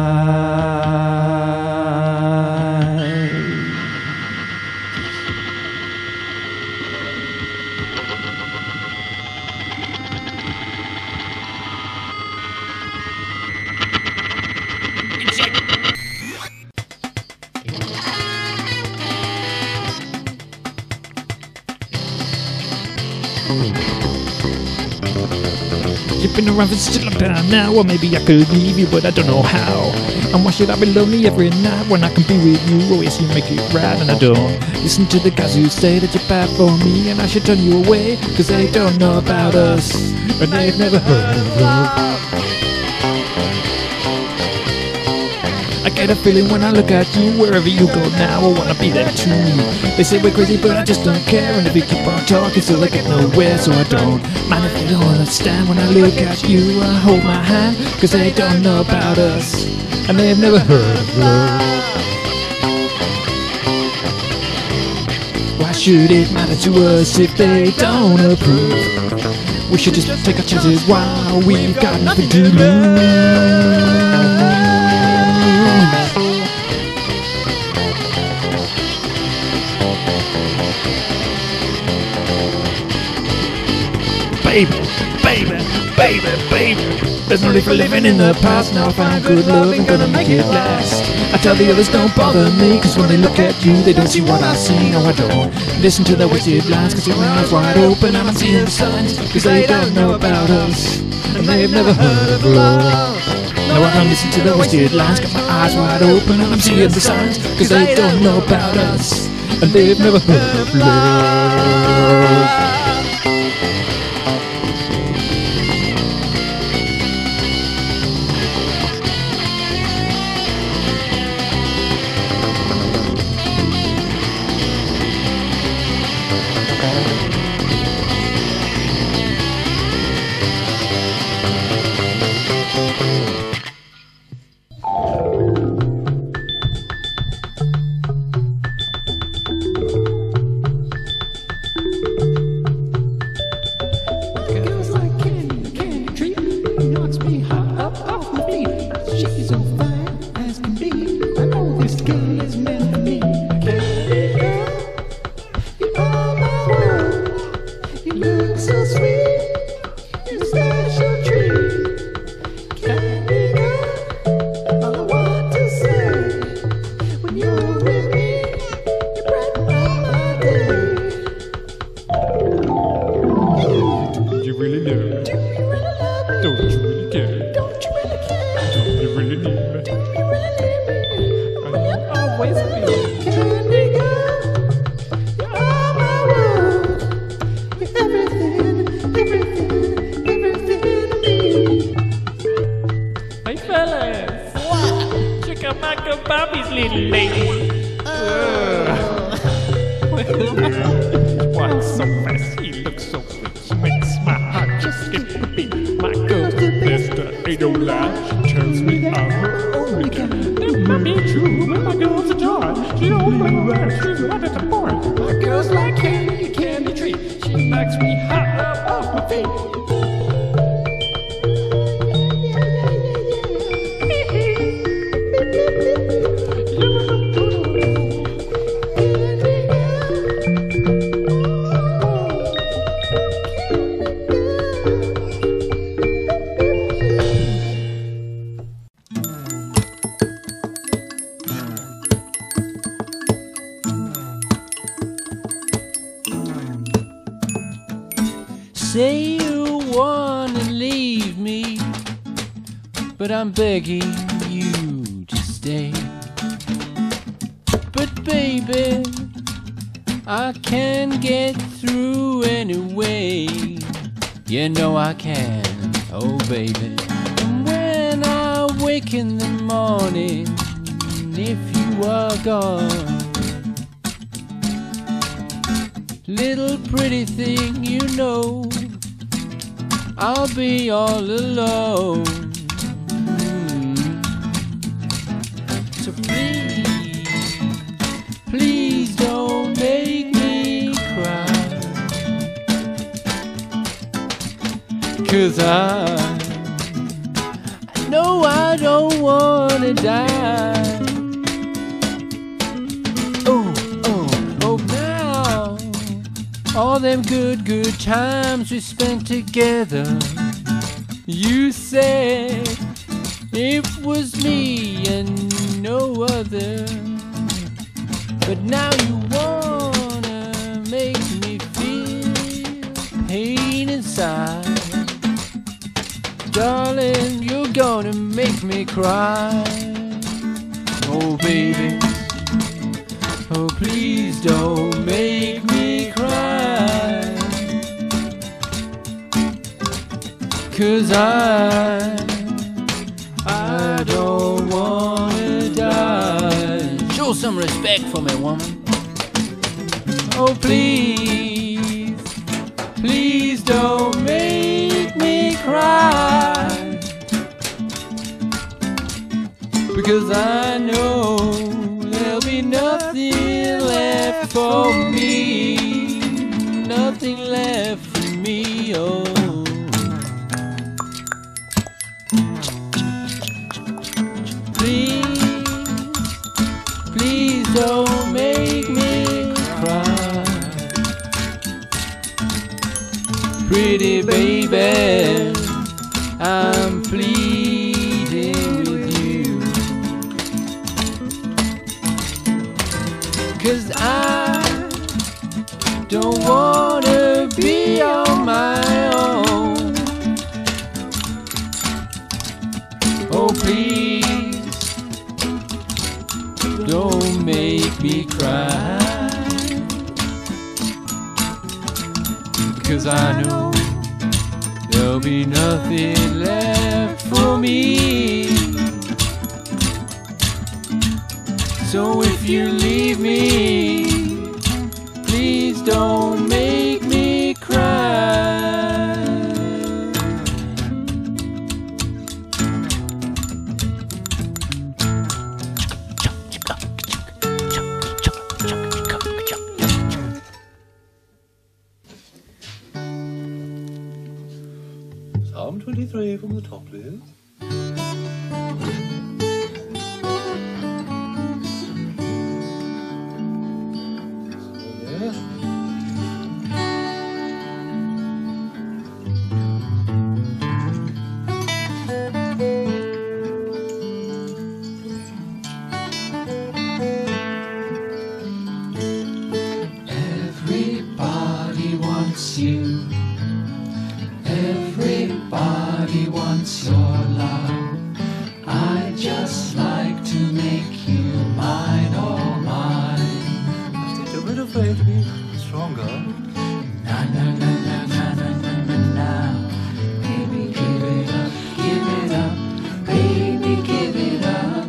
[SPEAKER 8] You've been around for such a long time now, or maybe I could leave you, but I don't know how. And why should I be lonely every night when I can be with you? Oh yes, you make it right, and I don't listen to the guys who say that you're bad for me and I should turn you away, cause they don't know about us and they've never heard of love. I get a feeling when I look at you, wherever you go now, I wanna be there too. They say we're crazy, but I just don't care, and if you keep on talking, still I get nowhere, so I don't mind if you don't understand. When I look at you, I hold my hand, cause they don't know about us, and they've never heard of love. Why should it matter to us if they don't approve? We should just take our chances while we've got nothing to lose. Baby, baby, baby, baby, there's no need for living in the past. Now I found good love and gonna make it last. I tell the others don't bother me, cause when they look at you they don't see what I see. No, I don't listen to their wasted lines, cause their eyes wide open and I'm seeing the signs, cause they don't know about us and they've never heard of love. No, I don't listen to their wasted lines, got my eyes wide open and I'm seeing the signs, cause they don't know about us and they've never heard of love.
[SPEAKER 4] but I'm begging you to stay. But baby, I can get through anyway. You know I can, oh baby. And when I wake in the morning, if you are gone, little pretty thing, you know, I'll be all alone. Mm. So please, please don't make me cry, 'cause I, I know I don't wanna die. Oh, oh, oh, now all them good, good times we spent together, you said it was me and no other. But now you wanna make me feel pain inside. Darling, you're gonna make me cry. Oh baby, oh please don't make me cry, 'cause I, I don't wanna die. Show some respect for me, woman. Oh please, please don't make me cry, because I know there'll be nothing left for me, nothing left for me, oh. Please, please don't make me cry, pretty baby, I'm pleading with you, 'cause I don't wanna be on my own. Oh please, don't make me cry, 'cause I know there'll be nothing left for me. So if you leave me, please don't make me cry.
[SPEAKER 2] Psalm twenty-three from the top, please.
[SPEAKER 4] Everybody wants you. Everybody wants your love. I just like to make you mine, oh mine.
[SPEAKER 2] Don't be afraid to be stronger.
[SPEAKER 4] Na na na na na na na na na. Baby, give it up, give it up. Baby, give it up.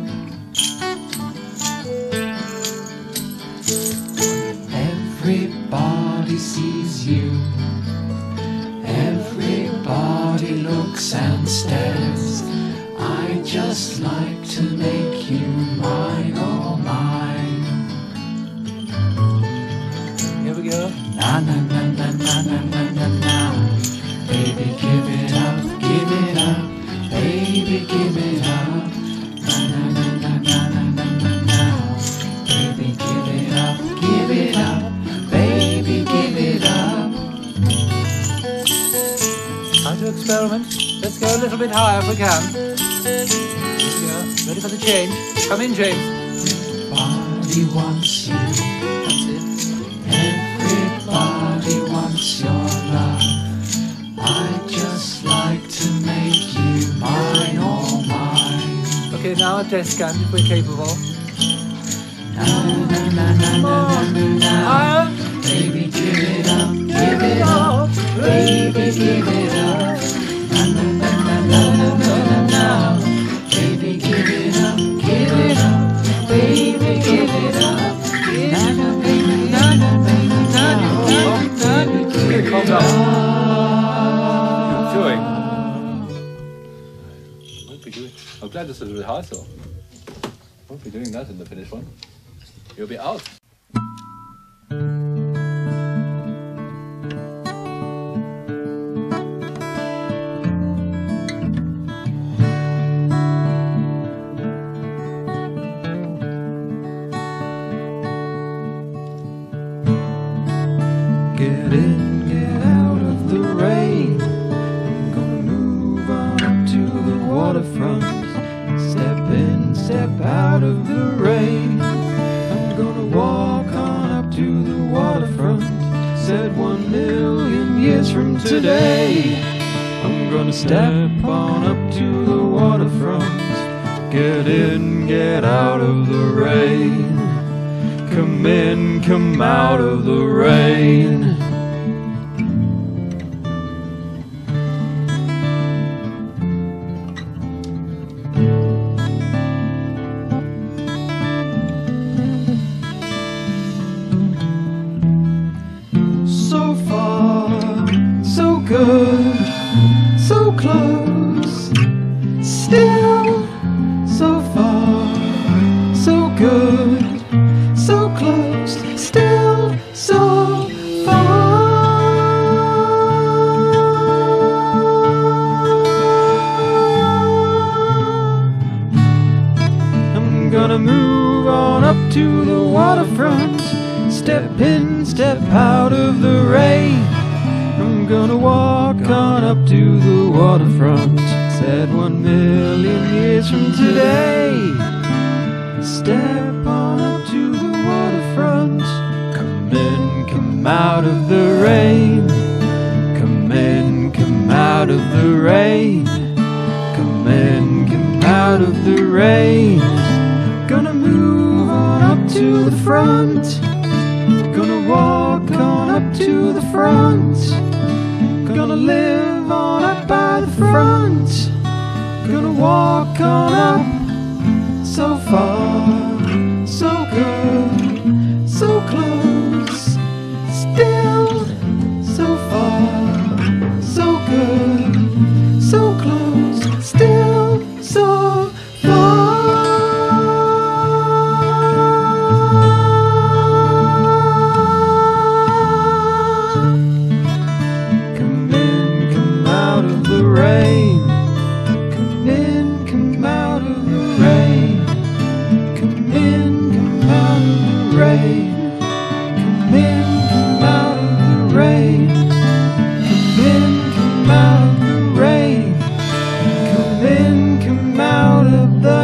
[SPEAKER 4] Everybody sees you. Everybody looks and stares. I just like to make you mine, oh mine.
[SPEAKER 2] Here we go.
[SPEAKER 4] Na na na na na na na na na. Baby, give it up, give it up. Baby, give it up. Na na na na na na na na na. Baby, give it up, give it up. Baby, give it up.
[SPEAKER 2] Time to experiment. Let's go a little bit higher if we can. Here we go. Ready for the change? Come in, James.
[SPEAKER 4] Everybody wants you.
[SPEAKER 2] That's it.
[SPEAKER 4] Everybody wants your love. I just like to make you mine, oh mine.
[SPEAKER 9] now a test scan if we're capable.
[SPEAKER 4] Higher. Baby, give it up, give it up. Baby, give it up. Na na na na na na na na. Baby, give it up, give it up. Baby, give it up. Na na baby, na na baby, na na na na. Baby, give it up.
[SPEAKER 2] Doing. Won't be doing. I'm glad this is a rehearsal. Won't be doing that in the finished one. You'll be out.
[SPEAKER 6] Get in, get out of the rain. I'm gonna move on up to the waterfront. Step in, step out of the rain. I'm gonna walk on up to the waterfront. Said one million years from today. I'm gonna step on up to the waterfront. Get in, get out of the rain. Come in, come out of the rain. So far, so good, so close, still so far, so good, so close, still so far. I'm gonna move on up to the waterfront. Step in, step out of the rain. I'm gonna walk on up to the waterfront. Said one million years from today. Step on up to the waterfront. Come in, come out of the rain. Come in, come out of the rain. Come in, come out of the rain. Gonna move on up to the front. Gonna walk on up to the front. Gonna live on up by the front. Gonna walk on up. So far, so good, so close, still so far, so good, so close, still so far. Come in, come out of the rain. Come in, come out of the rain. Come in, come out of the rain. Come in, come out of the rain. Come in, come out of the rain. Come in, come out of the.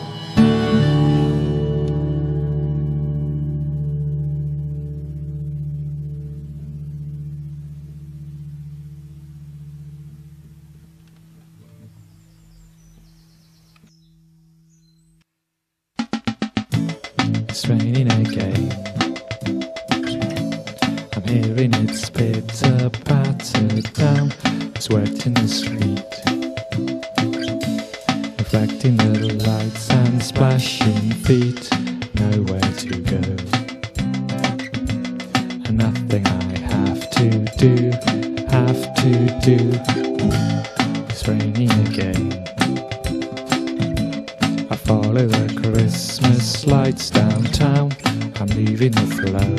[SPEAKER 8] It's raining again. I'm hearing its pitter patter down. It's wet in the street, reflecting the lights and splashing feet. Nowhere to go, and nothing I have to do, have to do. It's raining again. I follow the Christmas lights downtown. I'm leaving the flow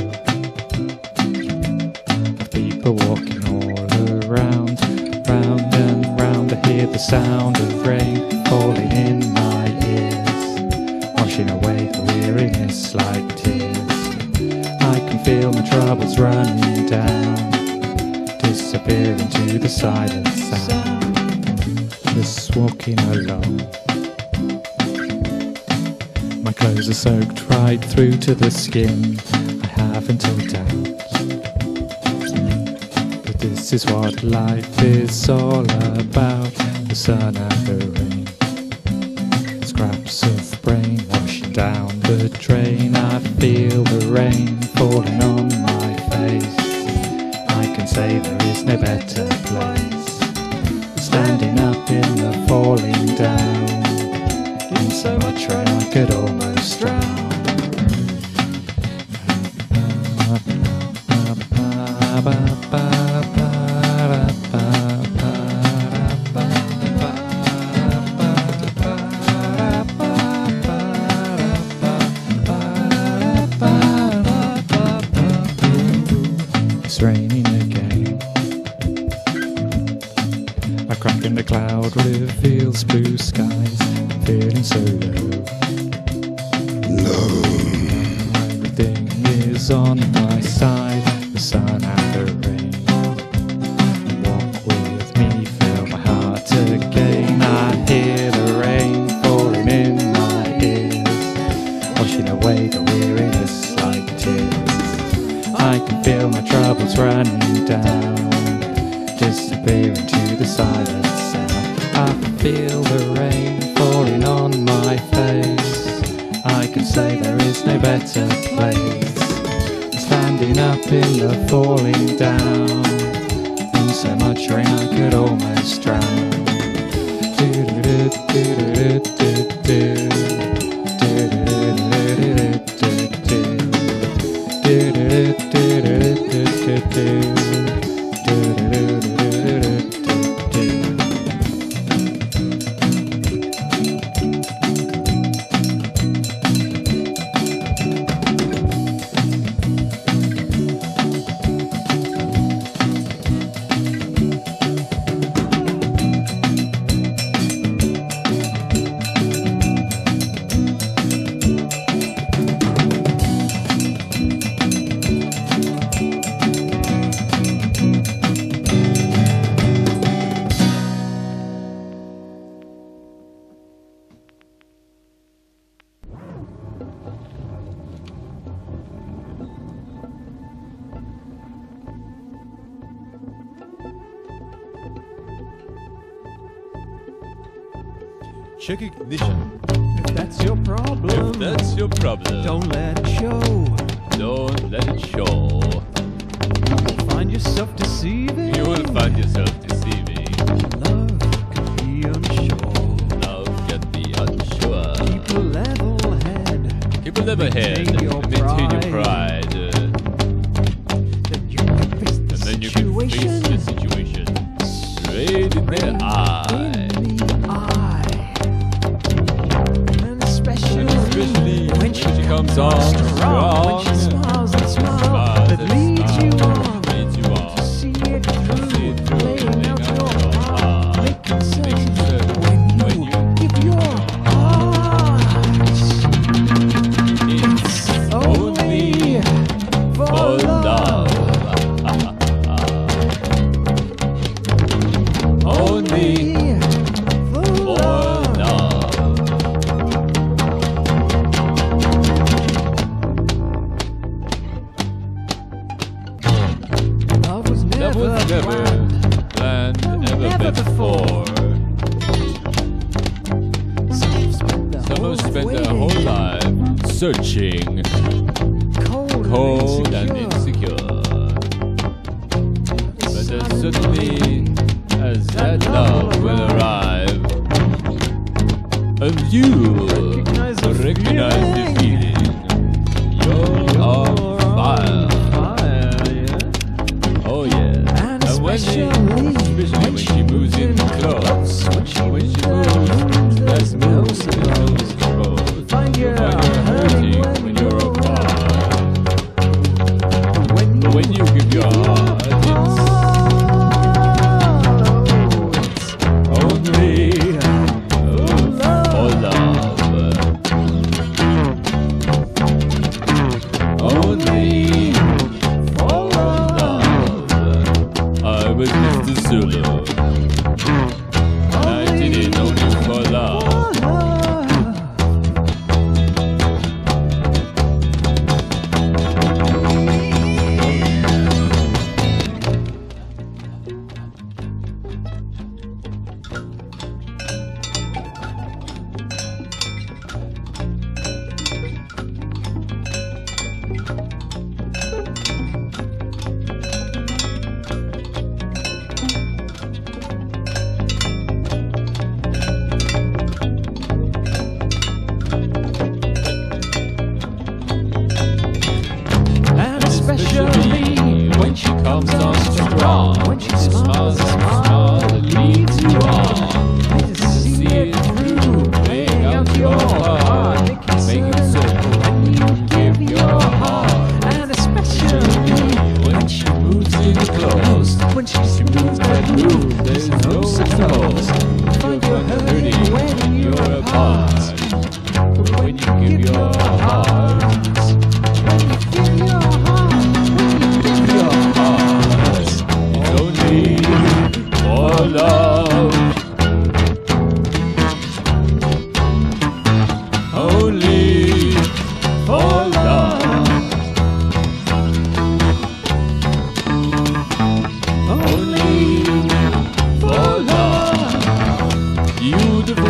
[SPEAKER 8] of people walking all around, round and round. I hear the sound of rain falling in my ears, washing away the weariness like tears. I can feel my troubles running down, disappearing to the silent sound. Just walking along. My clothes are soaked right through to the skin. I haven't a doubt, but this is what life is all about. The sun and the rain, scrap
[SPEAKER 10] Drops of brain washing down the drain. I feel the rain falling on my face. I can say there is no better place. Standing up in the falling down. In so much rain I could almost drown. It's raining again. A crack in the cloud reveals blue skies. I'm feeling so low. Low. Everything is on my side. The sun and the rain. Walk with me, feel my heart again. I hear the rain falling in my ears, washing away the weariness like tears. I can feel my troubles running down, disappearing to the silent sound. I feel the rain falling on my face. I can say there is no better place. Standing up in the falling down. In so much rain I could almost drown.
[SPEAKER 2] Check ignition.
[SPEAKER 6] If that's your problem,
[SPEAKER 2] If that's your problem,
[SPEAKER 6] don't let it show.
[SPEAKER 2] don't let it show.
[SPEAKER 6] You'll find yourself deceiving.
[SPEAKER 2] You will find yourself deceiving.
[SPEAKER 6] Love can be unsure.
[SPEAKER 2] Love can be unsure.
[SPEAKER 6] Keep a level head.
[SPEAKER 2] Keep a level head.
[SPEAKER 6] Maintain your
[SPEAKER 2] Maintain your
[SPEAKER 6] pride.
[SPEAKER 2] pride. uh,
[SPEAKER 6] That you can face the
[SPEAKER 2] And then you can face
[SPEAKER 6] situation.
[SPEAKER 2] the situation straight in the eye.
[SPEAKER 6] In the eye. And especially,
[SPEAKER 2] And especially
[SPEAKER 6] when she
[SPEAKER 2] comes on
[SPEAKER 6] strong, when she
[SPEAKER 2] strong.
[SPEAKER 6] smiles and smiles,
[SPEAKER 2] Smiles
[SPEAKER 6] that
[SPEAKER 2] and
[SPEAKER 6] leads you
[SPEAKER 2] smiles,
[SPEAKER 6] on
[SPEAKER 2] leads you on.
[SPEAKER 6] to see it through,
[SPEAKER 2] See it through,
[SPEAKER 6] laying
[SPEAKER 2] laying
[SPEAKER 6] out
[SPEAKER 2] out
[SPEAKER 6] your
[SPEAKER 2] your
[SPEAKER 6] heart,
[SPEAKER 2] heart,
[SPEAKER 6] making certain
[SPEAKER 2] making certain
[SPEAKER 6] when you
[SPEAKER 2] when you
[SPEAKER 6] give your heart,
[SPEAKER 2] It's
[SPEAKER 6] only for
[SPEAKER 2] for
[SPEAKER 6] love.
[SPEAKER 2] love. Only
[SPEAKER 6] for
[SPEAKER 2] for
[SPEAKER 6] love.
[SPEAKER 2] love.
[SPEAKER 6] Love was
[SPEAKER 2] That
[SPEAKER 6] never
[SPEAKER 2] was never
[SPEAKER 6] planned.
[SPEAKER 2] planned ever
[SPEAKER 6] Never
[SPEAKER 2] before.
[SPEAKER 6] Some have spent their
[SPEAKER 2] Some
[SPEAKER 6] whole
[SPEAKER 2] have spent their
[SPEAKER 6] waiting,
[SPEAKER 2] whole life searching,
[SPEAKER 6] cold,
[SPEAKER 2] cold and
[SPEAKER 6] insecure.
[SPEAKER 2] insecure. But then suddenly, as that love will arrive, and you
[SPEAKER 6] Recognize the
[SPEAKER 2] recognize the feeling, you're on fire.
[SPEAKER 6] Fire, yeah.
[SPEAKER 2] Oh yeah.
[SPEAKER 6] And
[SPEAKER 2] And when she,
[SPEAKER 6] especially
[SPEAKER 2] especially when she moves in close,
[SPEAKER 6] when she
[SPEAKER 2] when she
[SPEAKER 6] moves
[SPEAKER 2] moves, that's
[SPEAKER 6] close,
[SPEAKER 2] moves
[SPEAKER 6] close,
[SPEAKER 2] close, close.
[SPEAKER 6] Find
[SPEAKER 2] You
[SPEAKER 6] your
[SPEAKER 2] find you're hurting
[SPEAKER 6] hurting
[SPEAKER 2] when you're apart.
[SPEAKER 6] When
[SPEAKER 2] But when you give your heart, it's only for love. Only for love. I was Mister Zulu. I did it only for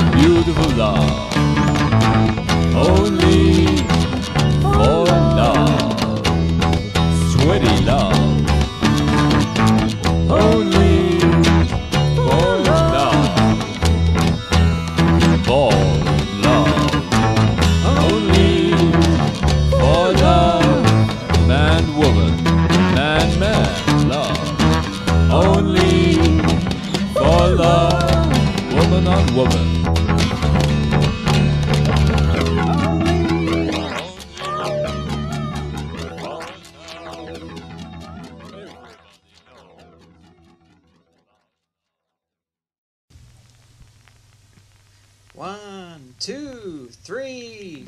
[SPEAKER 2] beautiful love, only for love, sweaty love, only for love, for love, only for love, man, woman, man, man, love, only for love, woman on woman.
[SPEAKER 11] One, two, three.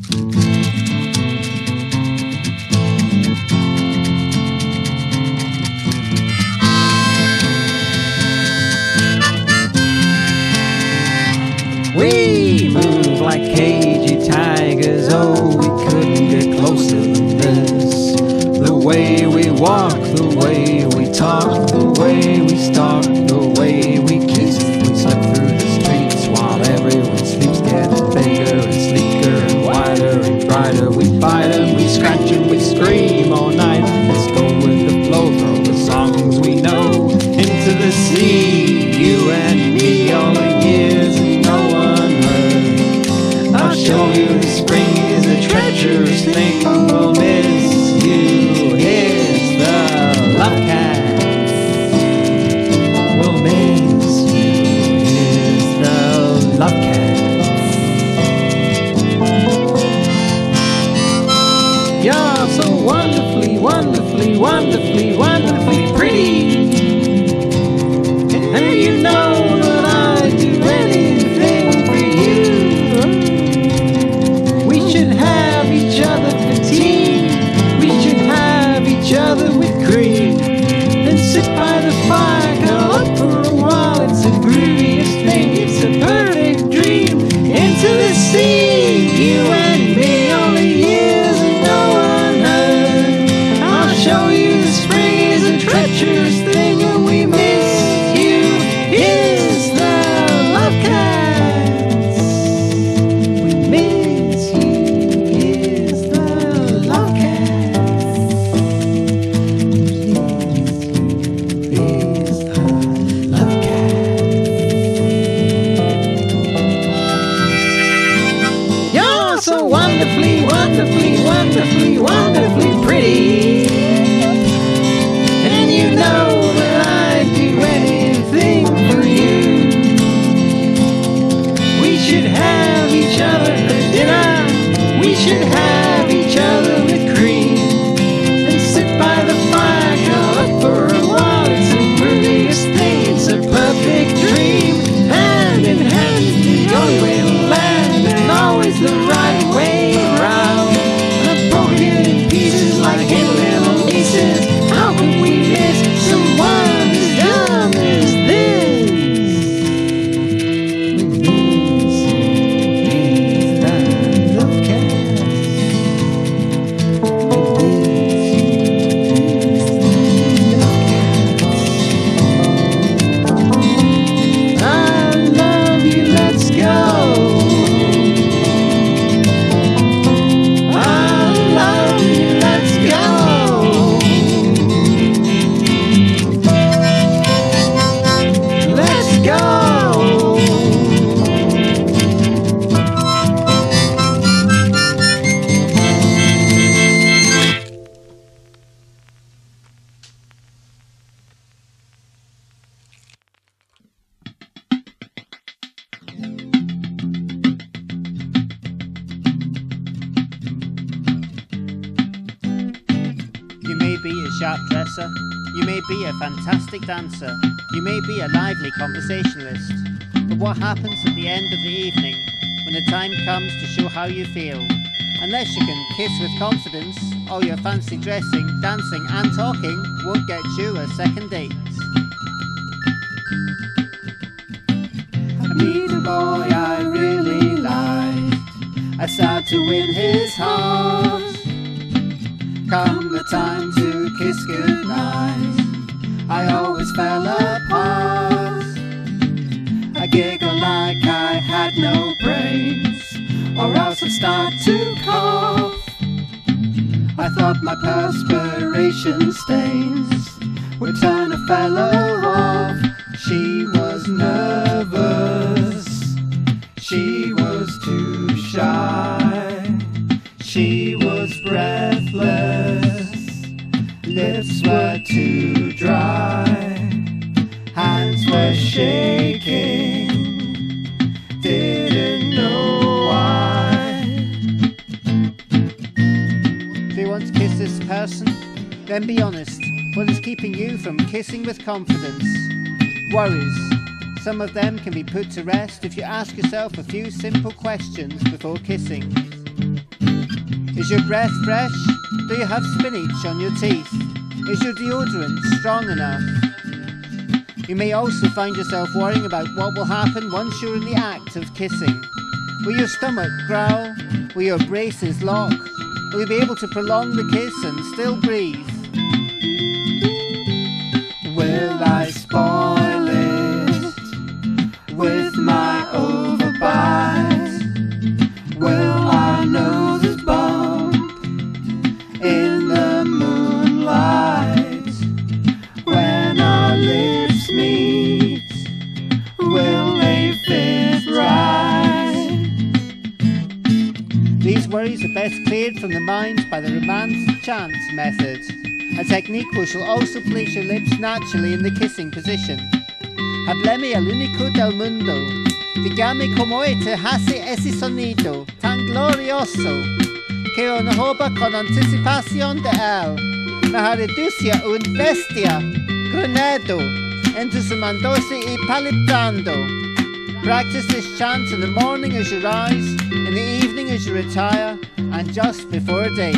[SPEAKER 6] We move like cagey tigers, oh, we couldn't get closer than this. The way we walk, the way we talk, the way we stalk, the way we kiss. We slip through the streets while everyone sleeps, getting bigger and sleeker and wider and brighter. We bite and we scratch and we scream all night. Let's go with the flow, throw the songs we know into the sea. You and me, all the years and no one heard. I'll show you the spring is a treacherous thing. We'll miss you. Here's the love cast. We'll miss you. Here's the love cast. You're so wonderfully, wonderfully, wonderfully, wonderfully pretty. And you know that I'd do anything for you. We should have each other for tea. We should have each other with cream. Then sit by the fire, curl up for a while. It's the grooviest thing, it's a perfect dream. Into the sea, you and me, only years and no one heard. I'll show you the spring is a treacherous thing, and we miss. Here's the love cats. We miss you. Here's the love cats. Here's the love cats. You're so wonderfully, wonderfully, wonderfully, wonderfully pretty. And you know that I'd do anything for you. We should have each other for dinner. We should have each other with cream. And sit by the fire, curl up for a while. It's the prettiest thing, it's a perfect dream. Hand in hand, the only way to land, and always the right way around. And broken in pieces like in little pieces. How can we miss someone as young as this? We miss you, here's the love cast. We miss you, here's the love cast. I love you, let's go. I love you, let's go. Let's go.
[SPEAKER 12] You may be a sharp dresser, you may be a fantastic dancer, you may be a lively conversationalist, but what happens at the end of the evening when the time comes to show how you feel? Unless you can kiss with confidence, all your fancy dressing, dancing and talking won't get you a second date. I meet a boy I really liked, I start to win his heart. Come the time to kiss goodnight, I always fell apart. I giggle like I had
[SPEAKER 6] had no brains, or else I'd start to cough. I thought my perspiration stains would turn a fellow off. She was nervous, she was too shy, she was breathless, lips were too dry, hands were shaking, didn't know why.
[SPEAKER 12] Do you want to kiss this person? Then be honest. What is keeping you from kissing with confidence? Worries. Some of them can be put to rest if you ask yourself a few simple questions before kissing. Is your breath fresh? Do you have spinach on your teeth? Is your deodorant strong enough? You may also find yourself worrying about what will happen once you're in the act of kissing. Will your stomach growl? Will your braces lock? Will you be able to prolong the kiss and still breathe?
[SPEAKER 6] Will I spoil it with my overbite? Will our noses bump in the moonlight? When our lips meet, will they fit right?
[SPEAKER 12] These worries are best cleared from the mind by the romance chant method, a technique which will also place your lips naturally in the kissing position. Hableme al único del mundo, dígame cómo te hace ese sonido tan glorioso, que una joba con anticipación de él, me reduce a un bestia, granado, entusiasmándose y palpitando. Practice this chant in the morning as you rise, in the evening as you retire, and just before a date.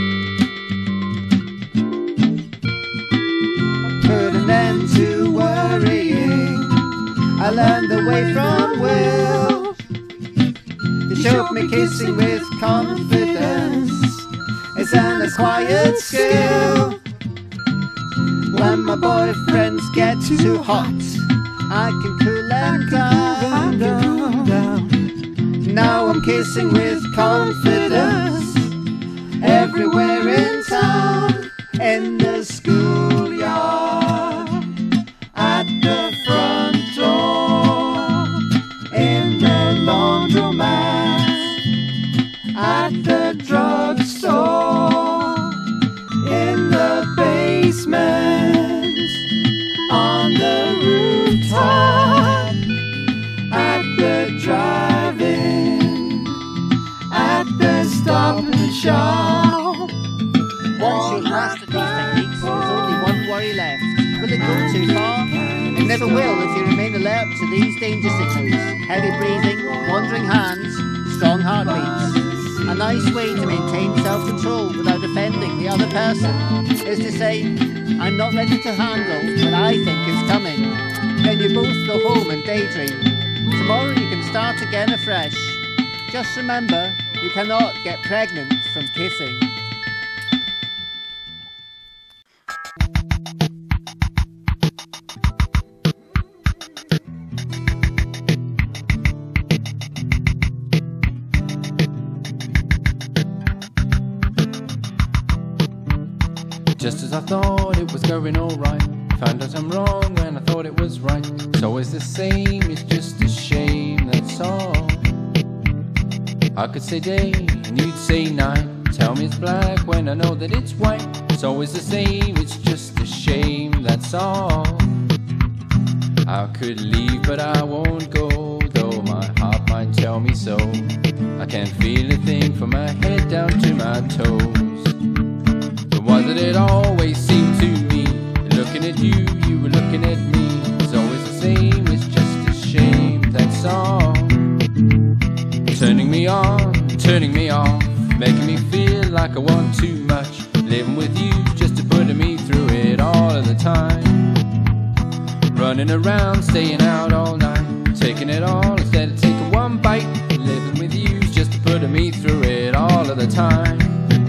[SPEAKER 6] Put an end to worrying, I learned the way from Will. He showed me kissing with confidence, it's an acquired skill. When my boyfriends get too hot, I can cool them down, down, down. Now I'm kissing with confidence, everywhere in town, in the schoolyard, at the front door, in the laundromat, at the drugstore, in the basement, on the rooftop, at the drive-in, at the stop and shop.
[SPEAKER 12] Once you've mastered these techniques, there's only one worry left. Will it go too far? It never will if you remain alert to these danger signals. Heavy breathing, wandering hands, strong heartbeats. A nice way to maintain self-control without offending the other person is to say, I'm not ready to handle what I think is coming. Then you both go home and daydream. Tomorrow you can start again afresh. Just remember, you cannot get pregnant from kissing.
[SPEAKER 10] Just as I thought it was going alright, found out I'm wrong when I thought it was right. It's always the same, it's just a shame, that's all. I could say day and you'd say night, tell me it's black when I know that it's white. It's always the same, it's just a shame, that's all. I could leave but I won't go, though my heart might tell me so. I can't feel a thing from my head down to my toes. Why did it always seem to me, looking at you, you were looking at me? It's always the same, it's just a shame, that's all. Turning me on, turning me off, making me feel like I want too much. Living with you just to put me through it all of the time. Running around, staying out all night, taking it all instead of taking one bite. Living with you just to put me through it all of the time.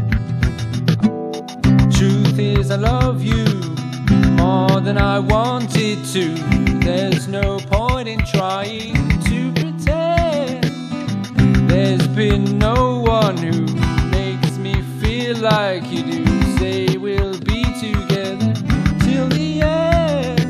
[SPEAKER 10] Truth is I love you more than I wanted to. There's no point in trying to pretend.
[SPEAKER 2] been no one who makes me feel like you do. Say we'll be together till the end.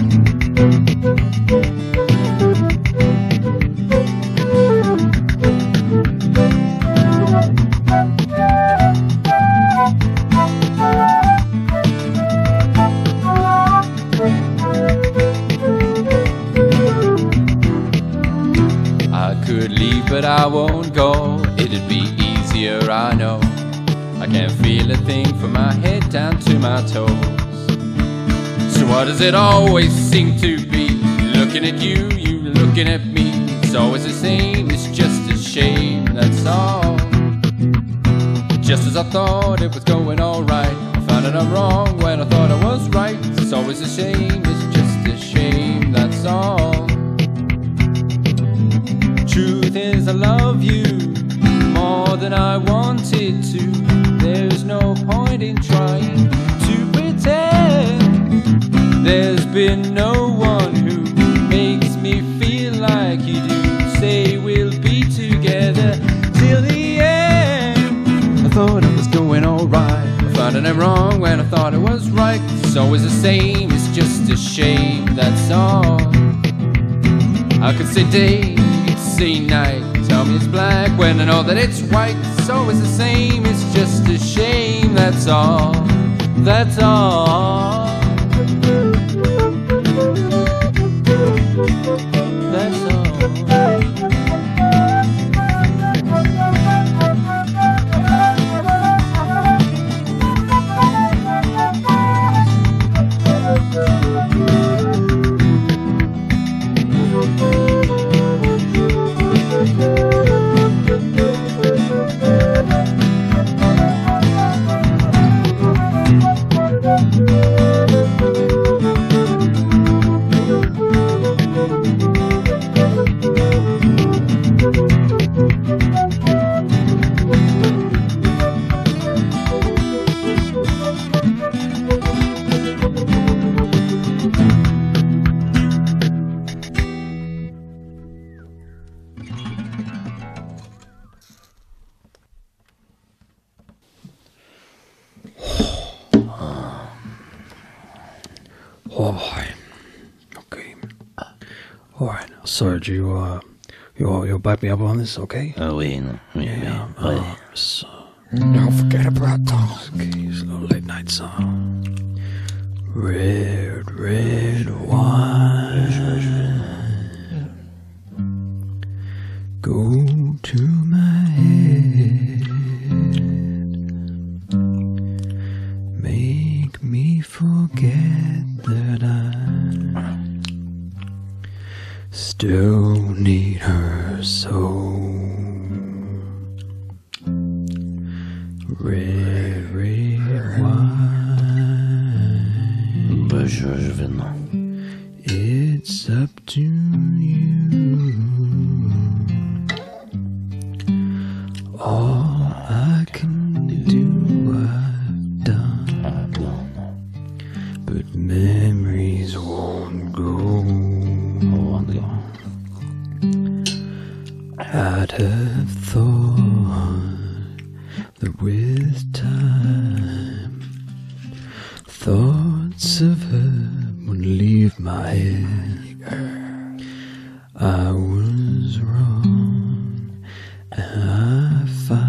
[SPEAKER 2] I could leave, but I won't go. It'd be easier, I know. I can't feel a thing from my head down to my toes. So why does it always seem to be looking at you, you looking at me? It's always the same, it's just a shame, that's all. Just as I thought it was going alright, I found that I'm wrong when I thought I was right. It's always a shame, it's just a shame, that's all. Truth is I love you more than I wanted to. There's no point in trying to pretend. There's been no one who makes me feel like you do. Say we'll be together till the end. I thought I was doing alright, I found that I'm wrong when I thought it was right. It's always the same, it's just a shame, that's all. I could say day, say night, tell me it's black when I know that it's white. It's always the same, it's just a shame, that's all, that's all. That's all.
[SPEAKER 6] Oh boy. Okay. Alright. Serge, you uh you'll you'll back me up on this, okay?
[SPEAKER 13] Ah oui, non. Oui,
[SPEAKER 6] Yeah.
[SPEAKER 13] oui.
[SPEAKER 6] Uh, so,
[SPEAKER 8] Don't forget about Tom.
[SPEAKER 6] okay, it's a little late night song. Red, red wine. Go to my head. Make me forget that I still need her so. Red, red wine.
[SPEAKER 13] Bah, je, je vais, non.
[SPEAKER 6] It's up to you. All I can do, I've done.
[SPEAKER 13] Ah, non, non.
[SPEAKER 6] But memories won't go.
[SPEAKER 13] Oh, non.
[SPEAKER 6] I'd have thought that with time, thoughts of her would leave my head. I was wrong, and I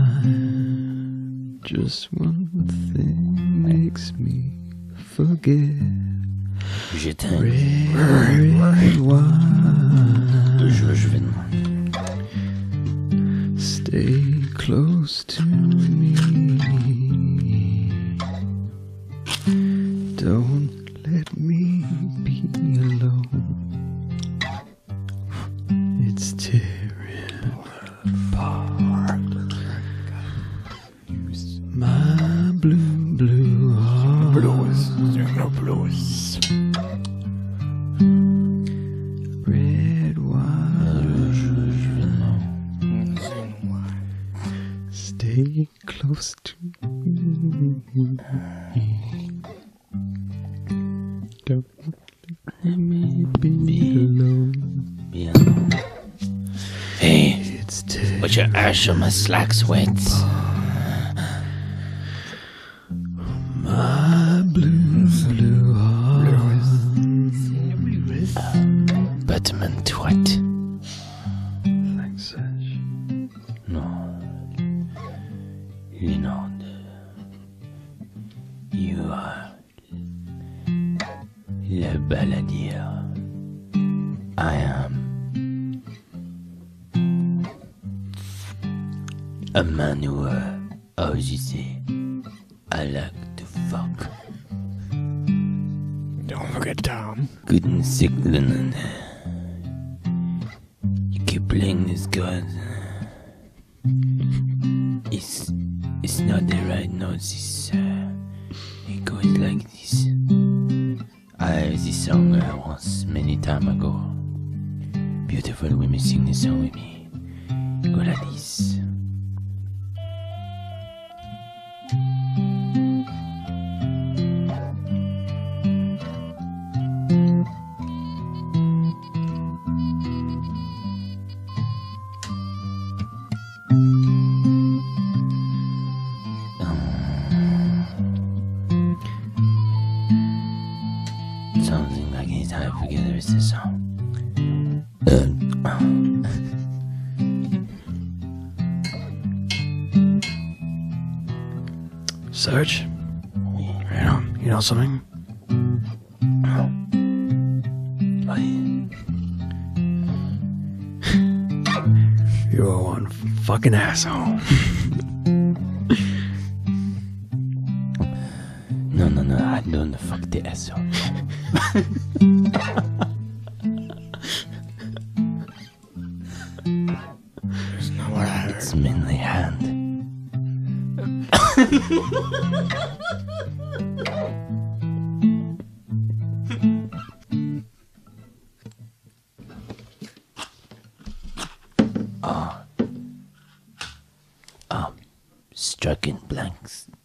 [SPEAKER 6] find just one thing makes me forget.
[SPEAKER 13] J'éteins.
[SPEAKER 6] Red, red wine.
[SPEAKER 13] Je, je vais, non.
[SPEAKER 6] Stay close to me. Don't let me be alone. It's tearing apart my blue, blue heart.
[SPEAKER 8] Blues. No blues.
[SPEAKER 6] Red wine.
[SPEAKER 13] Je, je vais, non.
[SPEAKER 6] Stay close to me. Don't let me be alone.
[SPEAKER 13] Bien, non. Hey,
[SPEAKER 6] It's
[SPEAKER 13] Put your ash on my slack sweats.
[SPEAKER 6] My blues, blue heart.
[SPEAKER 13] Butterman twat.
[SPEAKER 6] Thanks, Serge.
[SPEAKER 13] No. You know, you are le baladier. I am a man who, uh, how would you say, I like to fuck.
[SPEAKER 8] Don't forget Tom.
[SPEAKER 13] Good and sick linen. You keep playing this card. It's, it's not the right notes. It's, uh, it goes like this. I heard this song uh, once, many time ago. Beautiful women sing this song with me. Go like this. Something like it, I forget the rest of the song. Uh,
[SPEAKER 6] Serge? You know, you know something? You're one fucking asshole.
[SPEAKER 13] No, no, no, I don't fuck the asshole.
[SPEAKER 8] That's not what I heard.
[SPEAKER 13] It's mainly hand. Oh. Oh. Struck in blanks.